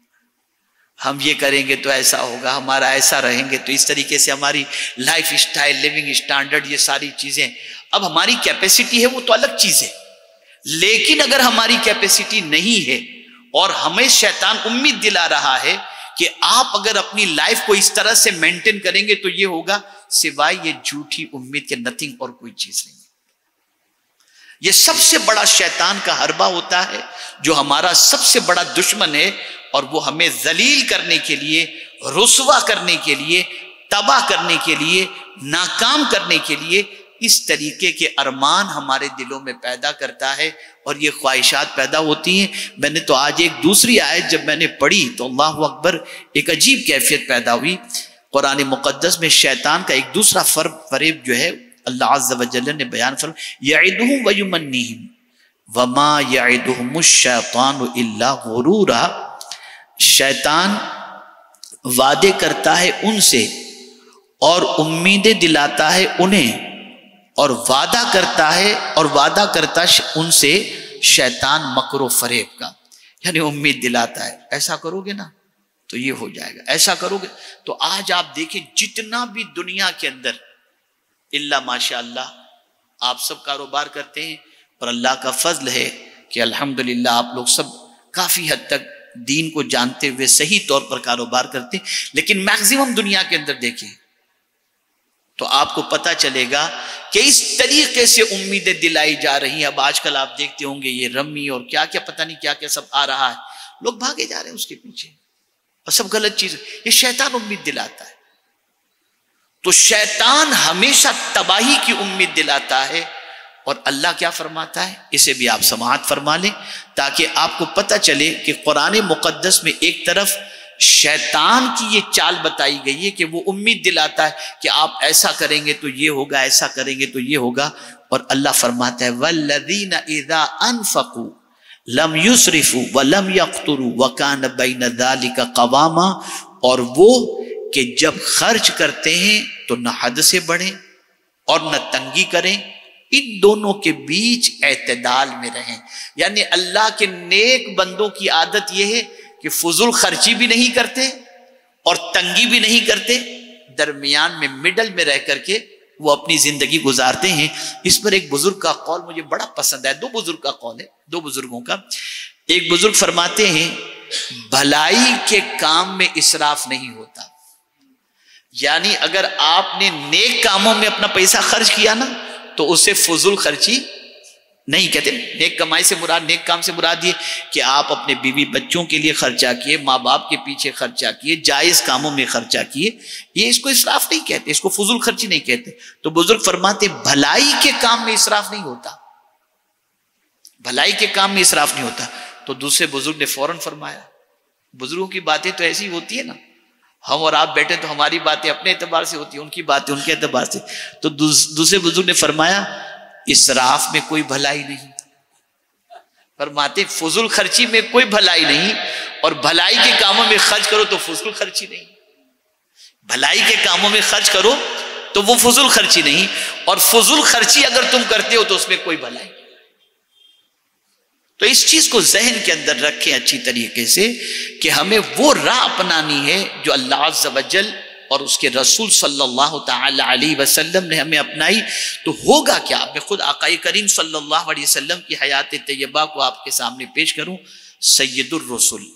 ہم یہ کریں گے تو ایسا ہوگا، ہمارا ایسا رہیں گے تو اس طریقے سے ہماری لائف اسٹائل، لیونگ اسٹینڈرڈ، یہ ساری چیزیں. اب ہماری کیپیسٹی ہے وہ تو الگ چیز ہے، لیکن اگر ہماری کیپیسٹی نہیں ہے اور ہمیں شیطان امید دلا رہا ہے کہ آپ اگر اپنی لائف کو اس طرح سے مینٹین کریں گے تو یہ ہوگا، سوائے یہ جھوٹی امید کے نتھنگ اور کوئی چیز نہیں. یہ سب سے بڑا شیطان کا حربہ ہوتا ہے جو ہمارا سب سے بڑا دشمن ہے، اور وہ ہمیں ذلیل کرنے کے لیے رسوا کرنے کے لیے، تباہ کرنے کے لیے، ناکام کرنے کے لیے اس طریقے کے ارمان ہمارے دلوں میں پیدا کرتا ہے اور یہ خواہشات پیدا ہوتی ہیں۔ میں نے تو آج ایک دوسری آیت جب میں نے پڑھی تو اللہ اکبر، ایک عجیب کیفیت پیدا ہوئی۔ قرآن مقدس میں شیطان کا ایک دوسرا فریب جو ہے اللہ عز و جل نے بیان فرمایا، یعدہم ویمنیہم وما یعدہم الشیطان الا غرورا۔ شیطان وعدے کرتا ہے ان سے اور امیدیں دلاتا ہے انہیں، اور وعدہ کرتا ہے اور وعدہ کرتا ان سے شیطان مکر و فریب کا، یعنی امید دلاتا ہے ایسا کرو گے نا تو یہ ہو جائے گا، ایسا کرو گے۔ تو آج آپ دیکھیں جتنا بھی دنیا کے اندر اللہ ماشاء اللہ آپ سب کاروبار کرتے ہیں، اور اللہ کا فضل ہے کہ الحمدللہ آپ لوگ سب کافی حد تک دین کو جانتے ہوئے صحیح طور پر کاروبار کرتے ہیں، لیکن میکسیمم دنیا کے اندر دیکھیں تو آپ کو پتا چلے گا کہ اس طریقے سے امیدیں دلائی جا رہی ہیں۔ اب آج کل آپ دیکھتے ہوں گے یہ رمی اور کیا کیا پتہ نہیں کیا کیا سب آ رہا ہے، لوگ بھاگے جا رہے ہیں اس کے پیچھے، اور سب غلط چیز ہے۔ یہ شیطان امید دلاتا ہے، تو شیطان ہمیشہ تباہی کی امید دلاتا ہے، اور اللہ کیا فرماتا ہے اسے بھی آپ سماعت فرما لیں تاکہ آپ کو پتہ چلے کہ قرآن مقدس میں ایک طرف شیطان کی یہ چال بتائی گئی ہے کہ وہ امید دلاتا ہے کہ آپ ایسا کریں گے تو یہ ہوگا، ایسا کریں گے تو یہ ہوگا، اور اللہ فرماتا ہے وَالَّذِينَ إِذَا أَنفَقُوا لَمْ يُسْرِفُوا وَلَمْ يَقْتُرُوا وَكَانَ بَيْنَ ذَلِكَ قَوَامًا، اور وہ کہ جب خرچ کرتے ہیں تو نہ حد سے بڑھیں اور نہ تنگی کریں، ان دونوں کے بیچ اعتدال میں رہیں۔ یعنی اللہ کے نیک بندوں کی عادت یہ ہے کہ فضول خرچی بھی نہیں کرتے اور تنگی بھی نہیں کرتے، درمیان میں مڈل میں رہ کر کے وہ اپنی زندگی گزارتے ہیں۔ اس پر ایک بزرگ کا قول مجھے بڑا پسند ہے، دو بزرگ کا قول ہے، دو بزرگوں کا۔ ایک بزرگ فرماتے ہیں بھلائی کے کام میں اسراف نہیں ہوتا، یعنی اگر آپ نے نیک کاموں میں اپنا پیسہ خرچ کیا نا تو اسے فضول خرچی نہیں کہتے۔ نیک کمائی سے مراد، نیک کام سے مراد یہ کہ آپ اپنے بیوی بچوں کے لیے خرچہ کیے، ماں باپ کے پیچھے خرچہ کیے، جائز کاموں میں خرچہ کیے، یہ اس کو اسراف نہیں کہتے، اس کو فضول خرچی نہیں کہتے۔ تو بزرگ فرماتے بھلائی کے کام میں اسراف نہیں ہوتا، بھلائی کے کام میں اسراف نہیں ہوتا۔ تو دوسرے بزرگ نے فوراً فرمایا، بزرگوں کی باتیں تو ایسی ہوتی ہے نا، ہم اور آپ بیٹھے تو ہماری باتیں اپنے اعتبار سے ہوتی ہیں، ان کی باتیں ان کے اعتبار سے۔ تو دوسرے بزرگ نے فرمایا اسراف میں کوئی بھلائی نہیں، فرماتے فضول خرچی میں کوئی بھلائی نہیں، اور بھلائی کے کاموں میں خرچ کرو تو فضول خرچی نہیں، بھلائی کے کاموں میں خرچ کرو تو وہ فضول خرچی نہیں، اور فضول خرچی اگر تم کرتے ہو تو اس میں کوئی بھلائی نہیں۔ تو اس چیز کو ذہن کے اندر رکھیں اچھی طریقے سے کہ ہمیں وہ راہ اپنانی ہے جو اللہ عز و جل اور اس کے رسول صلی اللہ تعالی علیہ وسلم نے ہمیں اپنائی۔ تو ہوگا کیا؟ میں خود آقا کریم صلی اللہ علیہ وسلم کی حیات طیبہ کو آپ کے سامنے پیش کروں۔ سید الرسل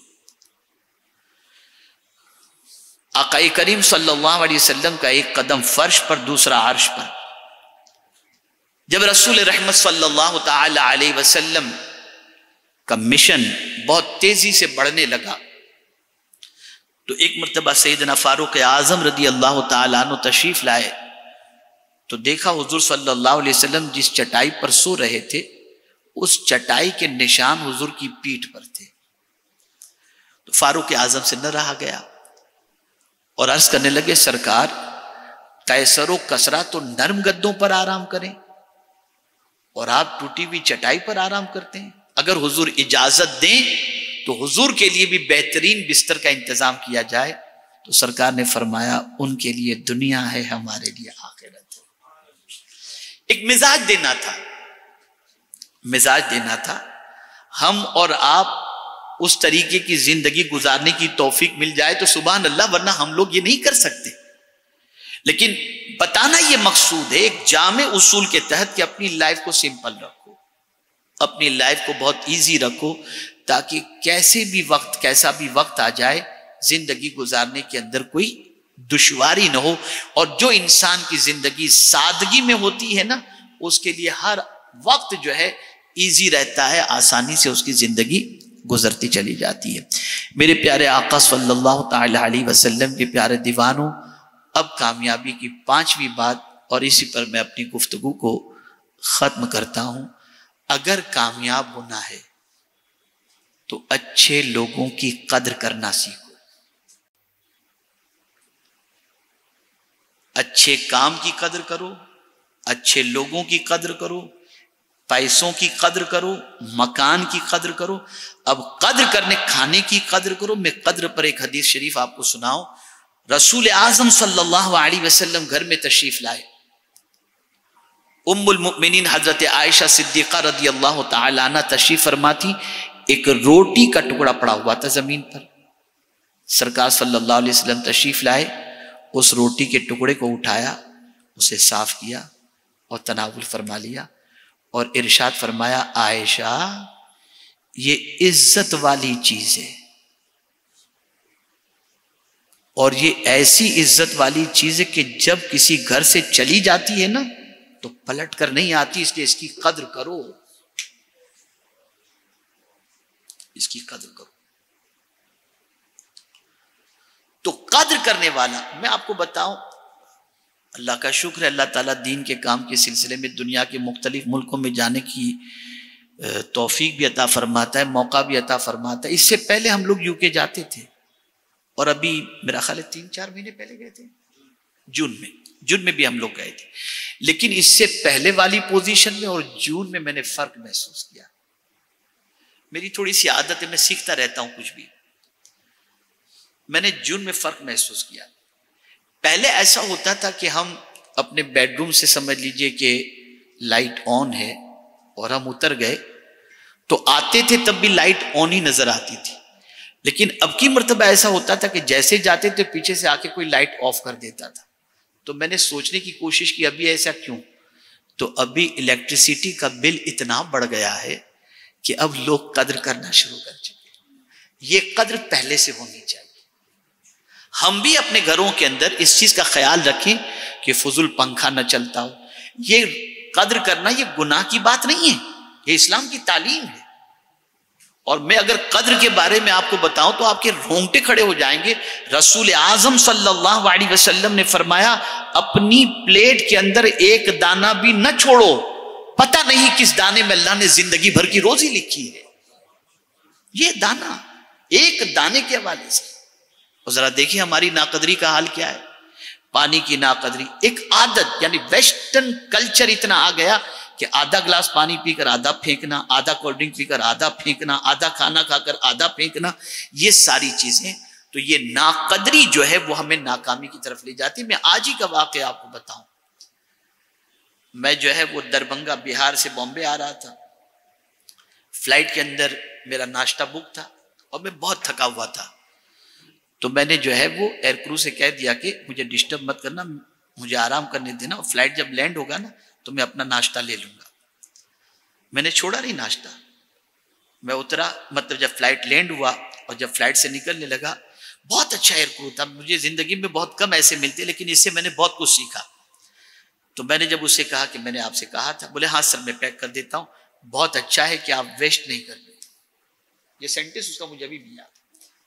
آقا کریم صلی اللہ علیہ وسلم کا ایک قدم فرش پر، دوسرا عرش پر۔ جب رسول رحمت صلی اللہ تعالی علیہ وسلم کا مشن بہت تیزی سے بڑھنے لگا تو ایک مرتبہ سیدنا فاروق اعظم رضی اللہ تعالیٰ عنہ تشریف لائے تو دیکھا حضور صلی اللہ علیہ وسلم جس چٹائی پر سو رہے تھے اس چٹائی کے نشان حضور کی پیٹھ پر تھے۔ تو فاروق اعظم سے نہ رہا گیا اور عرض کرنے لگے سرکار قیصر و کسریٰ تو نرم گدوں پر آرام کریں اور آپ ٹوٹی ہوئی چٹائی پر آرام کرتے ہیں، اگر حضور اجازت دیں تو حضور کے لیے بھی بہترین بستر کا انتظام کیا جائے۔ تو سرکار نے فرمایا ان کے لیے دنیا ہے، ہمارے لیے آخرت ہے۔ ایک مزاج دینا تھا، مزاج دینا تھا، ہم اور آپ اس طریقے کی زندگی گزارنے کی توفیق مل جائے تو سبحان اللہ، ورنہ ہم لوگ یہ نہیں کر سکتے۔ لیکن بتانا یہ مقصود ہے ایک جامع اصول کے تحت کہ اپنی لائف کو سمپل رکھو، اپنی لائف کو بہت ایزی رکھو تاکہ کیسے بھی وقت کیسا بھی وقت آ جائے زندگی گزارنے کے اندر کوئی دشواری نہ ہو۔ اور جو انسان کی زندگی سادگی میں ہوتی ہے نا اس کے لیے ہر وقت جو ہے ایزی رہتا ہے، آسانی سے اس کی زندگی گزرتی چلی جاتی ہے۔ میرے پیارے آقا صلی اللہ تعالی علیہ وسلم کے پیارے دیوانوں، اب کامیابی کی پانچویں بات، اور اسی پر میں اپنی گفتگو کو ختم کرتا ہوں۔ اگر کامیاب ہونا ہے تو اچھے لوگوں کی قدر کرنا سیکھو، اچھے کام کی قدر کرو، اچھے لوگوں کی قدر کرو، پیسوں کی قدر کرو، مکان کی قدر کرو۔ اب قدر کرنے، کھانے کی قدر کرو۔ میں قدر پر ایک حدیث شریف آپ کو سناؤں۔ رسول اعظم صلی اللہ علیہ وسلم گھر میں تشریف لائے، ام المؤمنین حضرت عائشہ صدیقہ رضی اللہ تعالی عنہ تشریف فرما تھی۔ ایک روٹی کا ٹکڑا پڑا ہوا تھا زمین پر، سرکار صلی اللہ علیہ وسلم تشریف لائے، اس روٹی کے ٹکڑے کو اٹھایا، اسے صاف کیا اور تناول فرما لیا، اور ارشاد فرمایا عائشہ یہ عزت والی چیز ہے، اور یہ ایسی عزت والی چیز ہے کہ جب کسی گھر سے چلی جاتی ہے نا تو پلٹ کر نہیں آتی، اس لیے اس کی قدر کرو، اس کی قدر کرو۔ تو قدر کرنے والا، میں آپ کو بتاؤں، اللہ کا شکر ہے اللہ تعالیٰ دین کے کام کے سلسلے میں دنیا کے مختلف ملکوں میں جانے کی توفیق بھی عطا فرماتا ہے، موقع بھی عطا فرماتا ہے۔ اس سے پہلے ہم لوگ یو کے جاتے تھے، اور ابھی میرا خیال ہے تین چار مہینے پہلے گئے تھے، جون میں جون میں بھی ہم لوگ گئے تھے، لیکن اس سے پہلے والی پوزیشن میں اور جون میں میں نے فرق محسوس کیا۔ میری تھوڑی سی عادت ہے، میں سیکھتا رہتا ہوں کچھ بھی، میں نے جون میں فرق محسوس کیا۔ پہلے ایسا ہوتا تھا کہ ہم اپنے بیڈ روم سے سمجھ لیجئے کہ لائٹ آن ہے اور ہم اتر گئے تو آتے تھے تب بھی لائٹ آن ہی نظر آتی تھی، لیکن اب کی مرتبہ ایسا ہوتا تھا کہ جیسے جاتے تھے پیچھے سے آ کے کوئی لائٹ آف کر دیتا تھا۔ تو میں نے سوچنے کی کوشش کی ابھی ایسا کیوں، تو ابھی الیکٹریسٹی کا بل اتنا بڑھ گیا ہے کہ اب لوگ قدر کرنا شروع کر چکے۔ یہ قدر پہلے سے ہونی چاہیے۔ ہم بھی اپنے گھروں کے اندر اس چیز کا خیال رکھیں کہ فضول پنکھا نہ چلتا ہو۔ یہ قدر کرنا یہ گناہ کی بات نہیں ہے، یہ اسلام کی تعلیم ہے۔ اور میں اگر قدر کے بارے میں آپ کو بتاؤں تو آپ کے رونگٹے کھڑے ہو جائیں گے۔ رسول اعظم صلی اللہ علیہ وسلم نے فرمایا اپنی پلیٹ کے اندر ایک دانہ بھی نہ چھوڑو، پتہ نہیں کس دانے میں اللہ نے زندگی بھر کی روزی لکھی ہے۔ یہ دانہ ایک دانے کے حوالے سے، اور ذرا دیکھیں ہماری ناقدری کا حال کیا ہے۔ پانی کی ناقدری ایک عادت، یعنی ویسٹرن کلچر اتنا آ گیا کہ آدھا گلاس پانی پی کر آدھا پھینکنا، آدھا کولڈ ڈرنک پی کر آدھا پھینکنا، آدھا کھانا کھا کر آدھا پھینکنا، یہ ساری چیزیں، تو یہ ناقدری جو ہے وہ ہمیں ناکامی کی طرف لے جاتی۔ میں آج ہی کا واقعہ آپ کو بتاؤں، میں جو ہے وہ دربھنگہ بہار سے بامبے آ رہا تھا، فلائٹ کے اندر میرا ناشتہ بک تھا اور میں بہت تھکا ہوا تھا، تو میں نے جو ہے وہ ایئر کرو سے کہہ دیا کہ مجھے ڈسٹرب مت کرنا، مجھے آرام کرنے دینا، اور فلائٹ جب لینڈ ہوگا نا تو میں اپنا ناشتہ لے لوں گا۔ میں نے چھوڑا نہیں ناشتہ، میں اترا، مطلب جب فلائٹ لینڈ ہوا اور جب فلائٹ سے نکلنے لگا، بہت اچھا ایئر کرو تھا، مجھے زندگی میں بہت کم ایسے ملتے، لیکن اس سے میں نے بہت کچھ سیکھا۔ تو میں نے جب اسے کہا کہ میں نے آپ سے کہا تھا، بولے ہاں سر میں پیک کر دیتا ہوں، بہت اچھا ہے کہ آپ ویسٹ نہیں کر رہے۔ یہ سینٹنس اس کا مجھے ابھی بھی یاد ہے،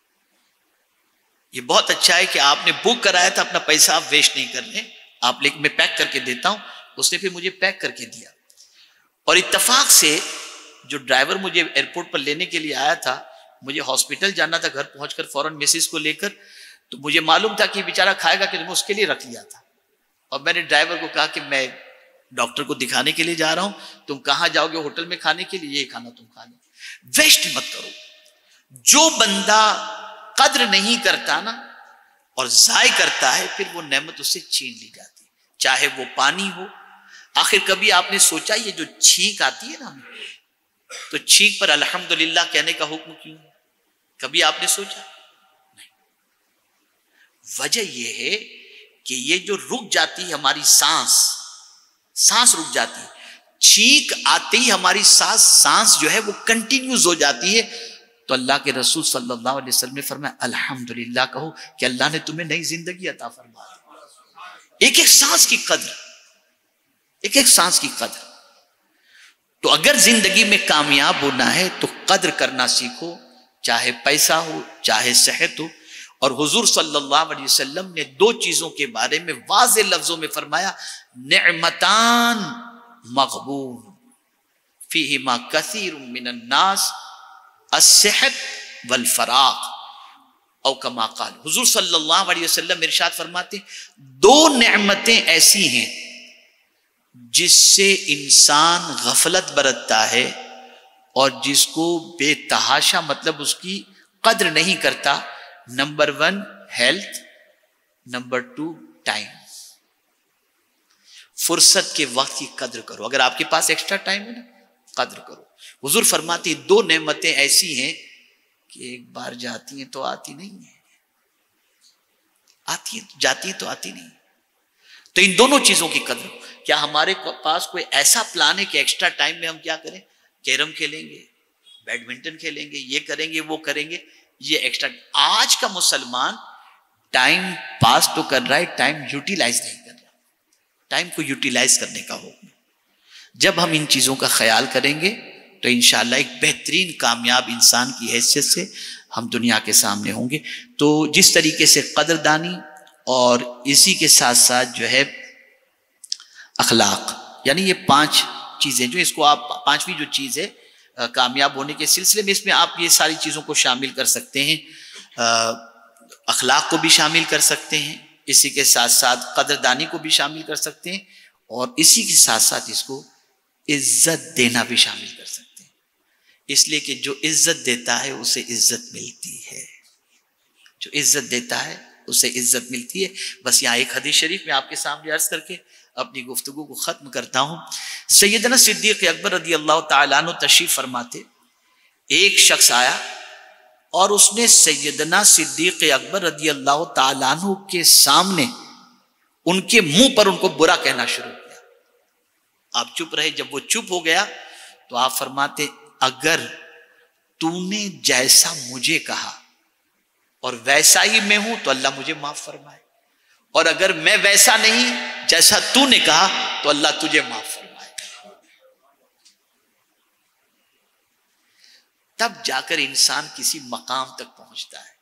یہ بہت اچھا ہے کہ آپ نے بک کرایا تھا، اپنا پیسہ آپ ویسٹ نہیں کر رہے، آپ لے میں پیک کر کے دیتا ہوں۔ اس نے پھر مجھے پیک کر کے دیا، اور اتفاق سے جو ڈرائیور مجھے ایئرپورٹ پر لینے کے لیے آیا تھا، مجھے ہاسپٹل جانا تھا، گھر پہنچ کر فوراً میسز کو لے کر، تو مجھے معلوم تھا کہ بیچارہ کھائے گا کہ میں اس کے لیے رکھ لیا تھا، اور میں نے ڈرائیور کو کہا کہ میں ڈاکٹر کو دکھانے کے لیے جا رہا ہوں، تم کہاں جاؤ گے ہوٹل میں کھانے کے لیے، یہ کھانا تم کھا لو، ویسٹ مت کرو۔ جو بندہ قدر نہیں کرتا نا اور ضائع کرتا ہے، پھر وہ نعمت اس سے چھین لی جاتی ہے، چاہے وہ پانی ہو۔ آخر کبھی آپ نے سوچا یہ جو چھینک آتی ہے نا ہمیں، تو چھینک پر الحمدللہ کہنے کا حکم کیوں؟ کبھی آپ نے سوچا؟ نہیں۔ وجہ یہ ہے کہ یہ جو رک جاتی ہے ہماری سانس، سانس رک جاتی ہے، چھینک آتے ہی ہماری سانس سانس جو ہے وہ کنٹینیوز ہو جاتی ہے، تو اللہ کے رسول صلی اللہ علیہ وسلم نے فرمایا الحمدللہ کہو کہ اللہ نے تمہیں نئی زندگی عطا فرما دی۔ ایک ایک سانس کی قدر، ایک ایک سانس کی قدر۔ تو اگر زندگی میں کامیاب ہونا ہے تو قدر کرنا سیکھو، چاہے پیسہ ہو چاہے صحت ہو. اور حضور صلی اللہ علیہ وسلم نے دو چیزوں کے بارے میں واضح لفظوں میں فرمایا، نعمتان مغبون فیہما کثیر من الناس الصحت والفراغ، او کما قال. حضور صلی اللہ علیہ وسلم ارشاد فرماتے دو نعمتیں ایسی ہیں جس سے انسان غفلت برتتا ہے اور جس کو بے تحاشا مطلب اس کی قدر نہیں کرتا. Number one health, number two time. فرصت کے وقت کی قدر کرو. اگر آپ کے پاس ایکسٹرا ٹائم ہے نا، قدر کرو. حضور فرماتے دو نعمتیں ایسی ہیں کہ ایک بار جاتی ہیں تو آتی نہیں ہیں، آتی ہیں جاتی ہیں تو آتی نہیں. تو ان دونوں چیزوں کی قدر. کیا ہمارے پاس کوئی ایسا پلان ہے کہ ایکسٹرا ٹائم میں ہم کیا کریں؟ کیرم کھیلیں گے، بیڈمنٹن کھیلیں گے، یہ کریں گے وہ کریں گے. یہ ایکسٹرا. آج کا مسلمان ٹائم پاس تو کر رہا ہے، ٹائم یوٹیلائز نہیں کر رہا. ٹائم کو یوٹیلائز کرنے کا حکم. جب ہم ان چیزوں کا خیال کریں گے تو انشاءاللہ ایک بہترین کامیاب انسان کی حیثیت سے ہم دنیا کے سامنے ہوں گے. تو جس طریقے سے قدردانی اور اسی کے ساتھ ساتھ جو ہے اخلاق، یعنی یہ پانچ چیزیں جو اس کو آپ پانچویں جو چیز ہے کامیاب ہونے کے سلسلے میں، اس میں آپ یہ ساری چیزوں کو شامل کر سکتے ہیں. اخلاق کو بھی شامل کر سکتے ہیں، اسی کے ساتھ ساتھ قدردانی کو بھی شامل کر سکتے ہیں، اور اسی کے ساتھ ساتھ اس کو عزت دینا بھی شامل کر سکتے ہیں. اس لیے کہ جو عزت دیتا ہے اسے عزت ملتی ہے، جو عزت دیتا ہے اسے عزت ملتی ہے. بس یہاں ایک حدیث شریف میں آپ کے سامنے عرض کر کے اپنی گفتگو کو ختم کرتا ہوں. سیدنا صدیق اکبر رضی اللہ تعالیٰ عنہ تشریف فرماتے. ایک شخص آیا اور اس نے سیدنا صدیق اکبر رضی اللہ تعالیٰ عنہ کے سامنے ان کے منہ پر ان کو برا کہنا شروع کیا. آپ چپ رہے. جب وہ چپ ہو گیا تو آپ فرماتے اگر تو نے جیسا مجھے کہا اور ویسا ہی میں ہوں تو اللہ مجھے معاف فرمائے، اور اگر میں ویسا نہیں جیسا تو نے کہا تو اللہ تجھے معاف فرمائے. تب جا کر انسان کسی مقام تک پہنچتا ہے،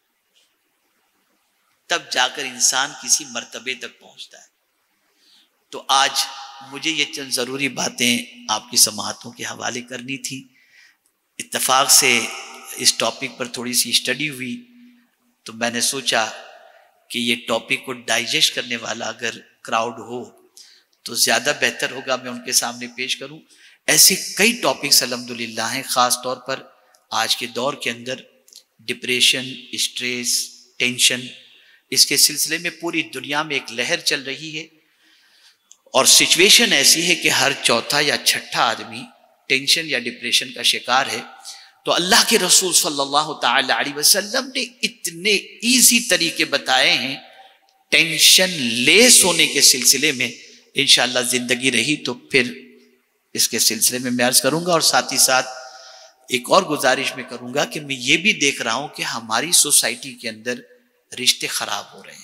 تب جا کر انسان کسی مرتبے تک پہنچتا ہے. تو آج مجھے یہ چند ضروری باتیں آپ کی سماعتوں کے حوالے کرنی تھی. اتفاق سے اس ٹاپک پر تھوڑی سی اسٹڈی ہوئی تو میں نے سوچا کہ یہ ٹاپک کو ڈائجسٹ کرنے والا اگر کراؤڈ ہو تو زیادہ بہتر ہوگا میں ان کے سامنے پیش کروں. ایسے کئی ٹاپکس الحمدللہ ہیں، خاص طور پر آج کے دور کے اندر ڈپریشن، اسٹریس، ٹینشن، اس کے سلسلے میں پوری دنیا میں ایک لہر چل رہی ہے، اور سچویشن ایسی ہے کہ ہر چوتھا یا چھٹا آدمی ٹینشن یا ڈپریشن کا شکار ہے. تو اللہ کے رسول صلی اللہ تعالی علیہ وسلم نے اتنے ایزی طریقے بتائے ہیں ٹینشن لیس ہونے کے سلسلے میں. انشاءاللہ زندگی رہی تو پھر اس کے سلسلے میں میں عرض کروں گا. اور ساتھ ہی ساتھ ایک اور گزارش میں کروں گا کہ میں یہ بھی دیکھ رہا ہوں کہ ہماری سوسائٹی کے اندر رشتے خراب ہو رہے ہیں،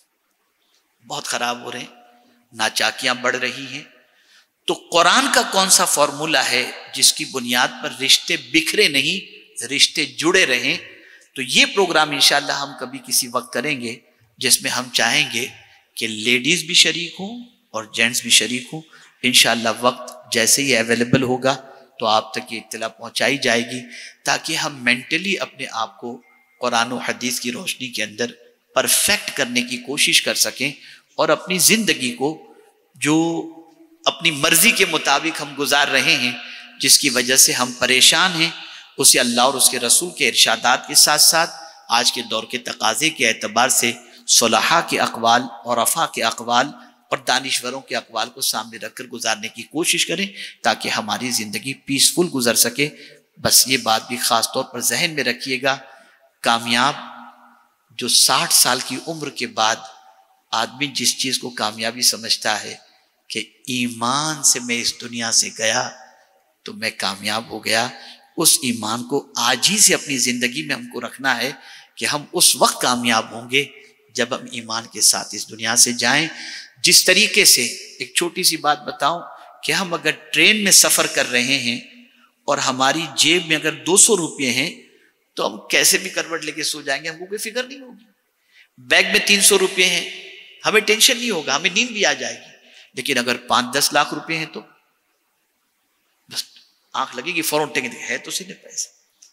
بہت خراب ہو رہے ہیں، ناچاکیاں بڑھ رہی ہیں. تو قرآن کا کون سا فارمولہ ہے جس کی بنیاد پر رشتے بکھرے نہیں، رشتے جڑے رہیں؟ تو یہ پروگرام انشاءاللہ ہم کبھی کسی وقت کریں گے جس میں ہم چاہیں گے کہ لیڈیز بھی شریک ہوں اور جینٹس بھی شریک ہوں. انشاءاللہ وقت جیسے ہی اویلیبل ہوگا تو آپ تک یہ اطلاع پہنچائی جائے گی، تاکہ ہم مینٹلی اپنے آپ کو قرآن و حدیث کی روشنی کے اندر پرفیکٹ کرنے کی کوشش کر سکیں، اور اپنی زندگی کو جو اپنی مرضی کے مطابق ہم گزار رہے ہیں، جس کی وجہ سے ہم پریشان ہیں، اسے اللہ اور اس کے رسول کے ارشادات کے ساتھ ساتھ آج کے دور کے تقاضے کے اعتبار سے صلحاء کے اقوال اور عرفاء کے اقوال اور دانشوروں کے اقوال کو سامنے رکھ کر گزارنے کی کوشش کریں، تاکہ ہماری زندگی پیسفل گزر سکے. بس یہ بات بھی خاص طور پر ذہن میں رکھیے گا، کامیاب جو ساٹھ سال کی عمر کے بعد آدمی جس چیز کو کامیابی سمجھتا ہے کہ ایمان سے میں اس دنیا سے گیا تو میں کامیاب ہو گیا، اس ایمان کو آج ہی سے اپنی زندگی میں ہم کو رکھنا ہے کہ ہم اس وقت کامیاب ہوں گے جب ہم ایمان کے ساتھ اس دنیا سے جائیں. جس طریقے سے ایک چھوٹی سی بات بتاؤں کہ ہم اگر ٹرین میں سفر کر رہے ہیں اور ہماری جیب میں اگر دو سو روپے ہیں تو ہم کیسے بھی کروٹ لے کے سو جائیں گے، ہم کو کوئی فکر نہیں ہوگی. بیگ میں تین سو روپے ہیں، ہمیں ٹینشن نہیں ہوگا، ہمیں نیند بھی آ جائے گی. لیکن اگر پانچ دس لاکھ روپے ہیں تو بس آنکھ لگے گی، فوراً اٹھیں گے، ہے تو سیدھے پیسے.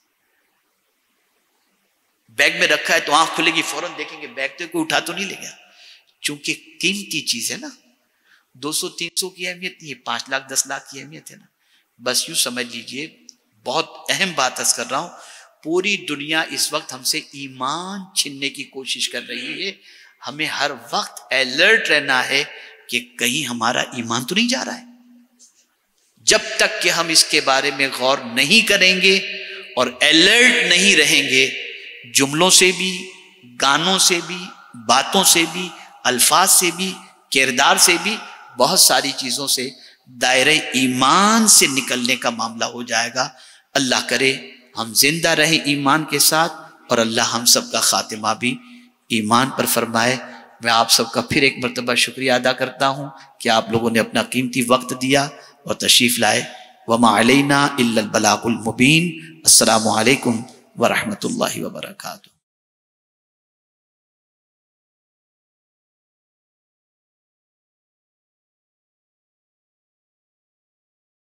بیگ میں رکھا ہے تو آنکھ کھلے گی، فوراً دیکھیں گے بیگ تو کوئی اٹھا تو نہیں لے گیا. چونکہ قیمتی چیز ہے نا، دو سو تین سو کی اہمیت نہیں ہے، پانچ لاکھ دس لاکھ کی اہمیت ہے نا. بس یوں سمجھ لیجئے، بہت اہم بات عرض کر رہا ہوں، پوری دنیا اس وقت ہم سے ایمان چھیننے کی کوشش کر رہی ہے. ہمیں ہر وقت الرٹ رہنا ہے کہ کہیں ہمارا ایمان تو نہیں جا رہا ہے. جب تک کہ ہم اس کے بارے میں غور نہیں کریں گے اور الرٹ نہیں رہیں گے، جملوں سے بھی، گانوں سے بھی، باتوں سے بھی، الفاظ سے بھی، کردار سے بھی، بہت ساری چیزوں سے دائرہ ایمان سے نکلنے کا معاملہ ہو جائے گا. اللہ کرے ہم زندہ رہیں ایمان کے ساتھ، اور اللہ ہم سب کا خاتمہ بھی ایمان پر فرمائے. میں آپ سب کا پھر ایک مرتبہ شکریہ ادا کرتا ہوں کہ آپ لوگوں نے اپنا قیمتی وقت دیا اور تشریف لائے. وما علینا الا البلاغ المبین. السلام علیکم ورحمۃ اللہ وبرکاتہ.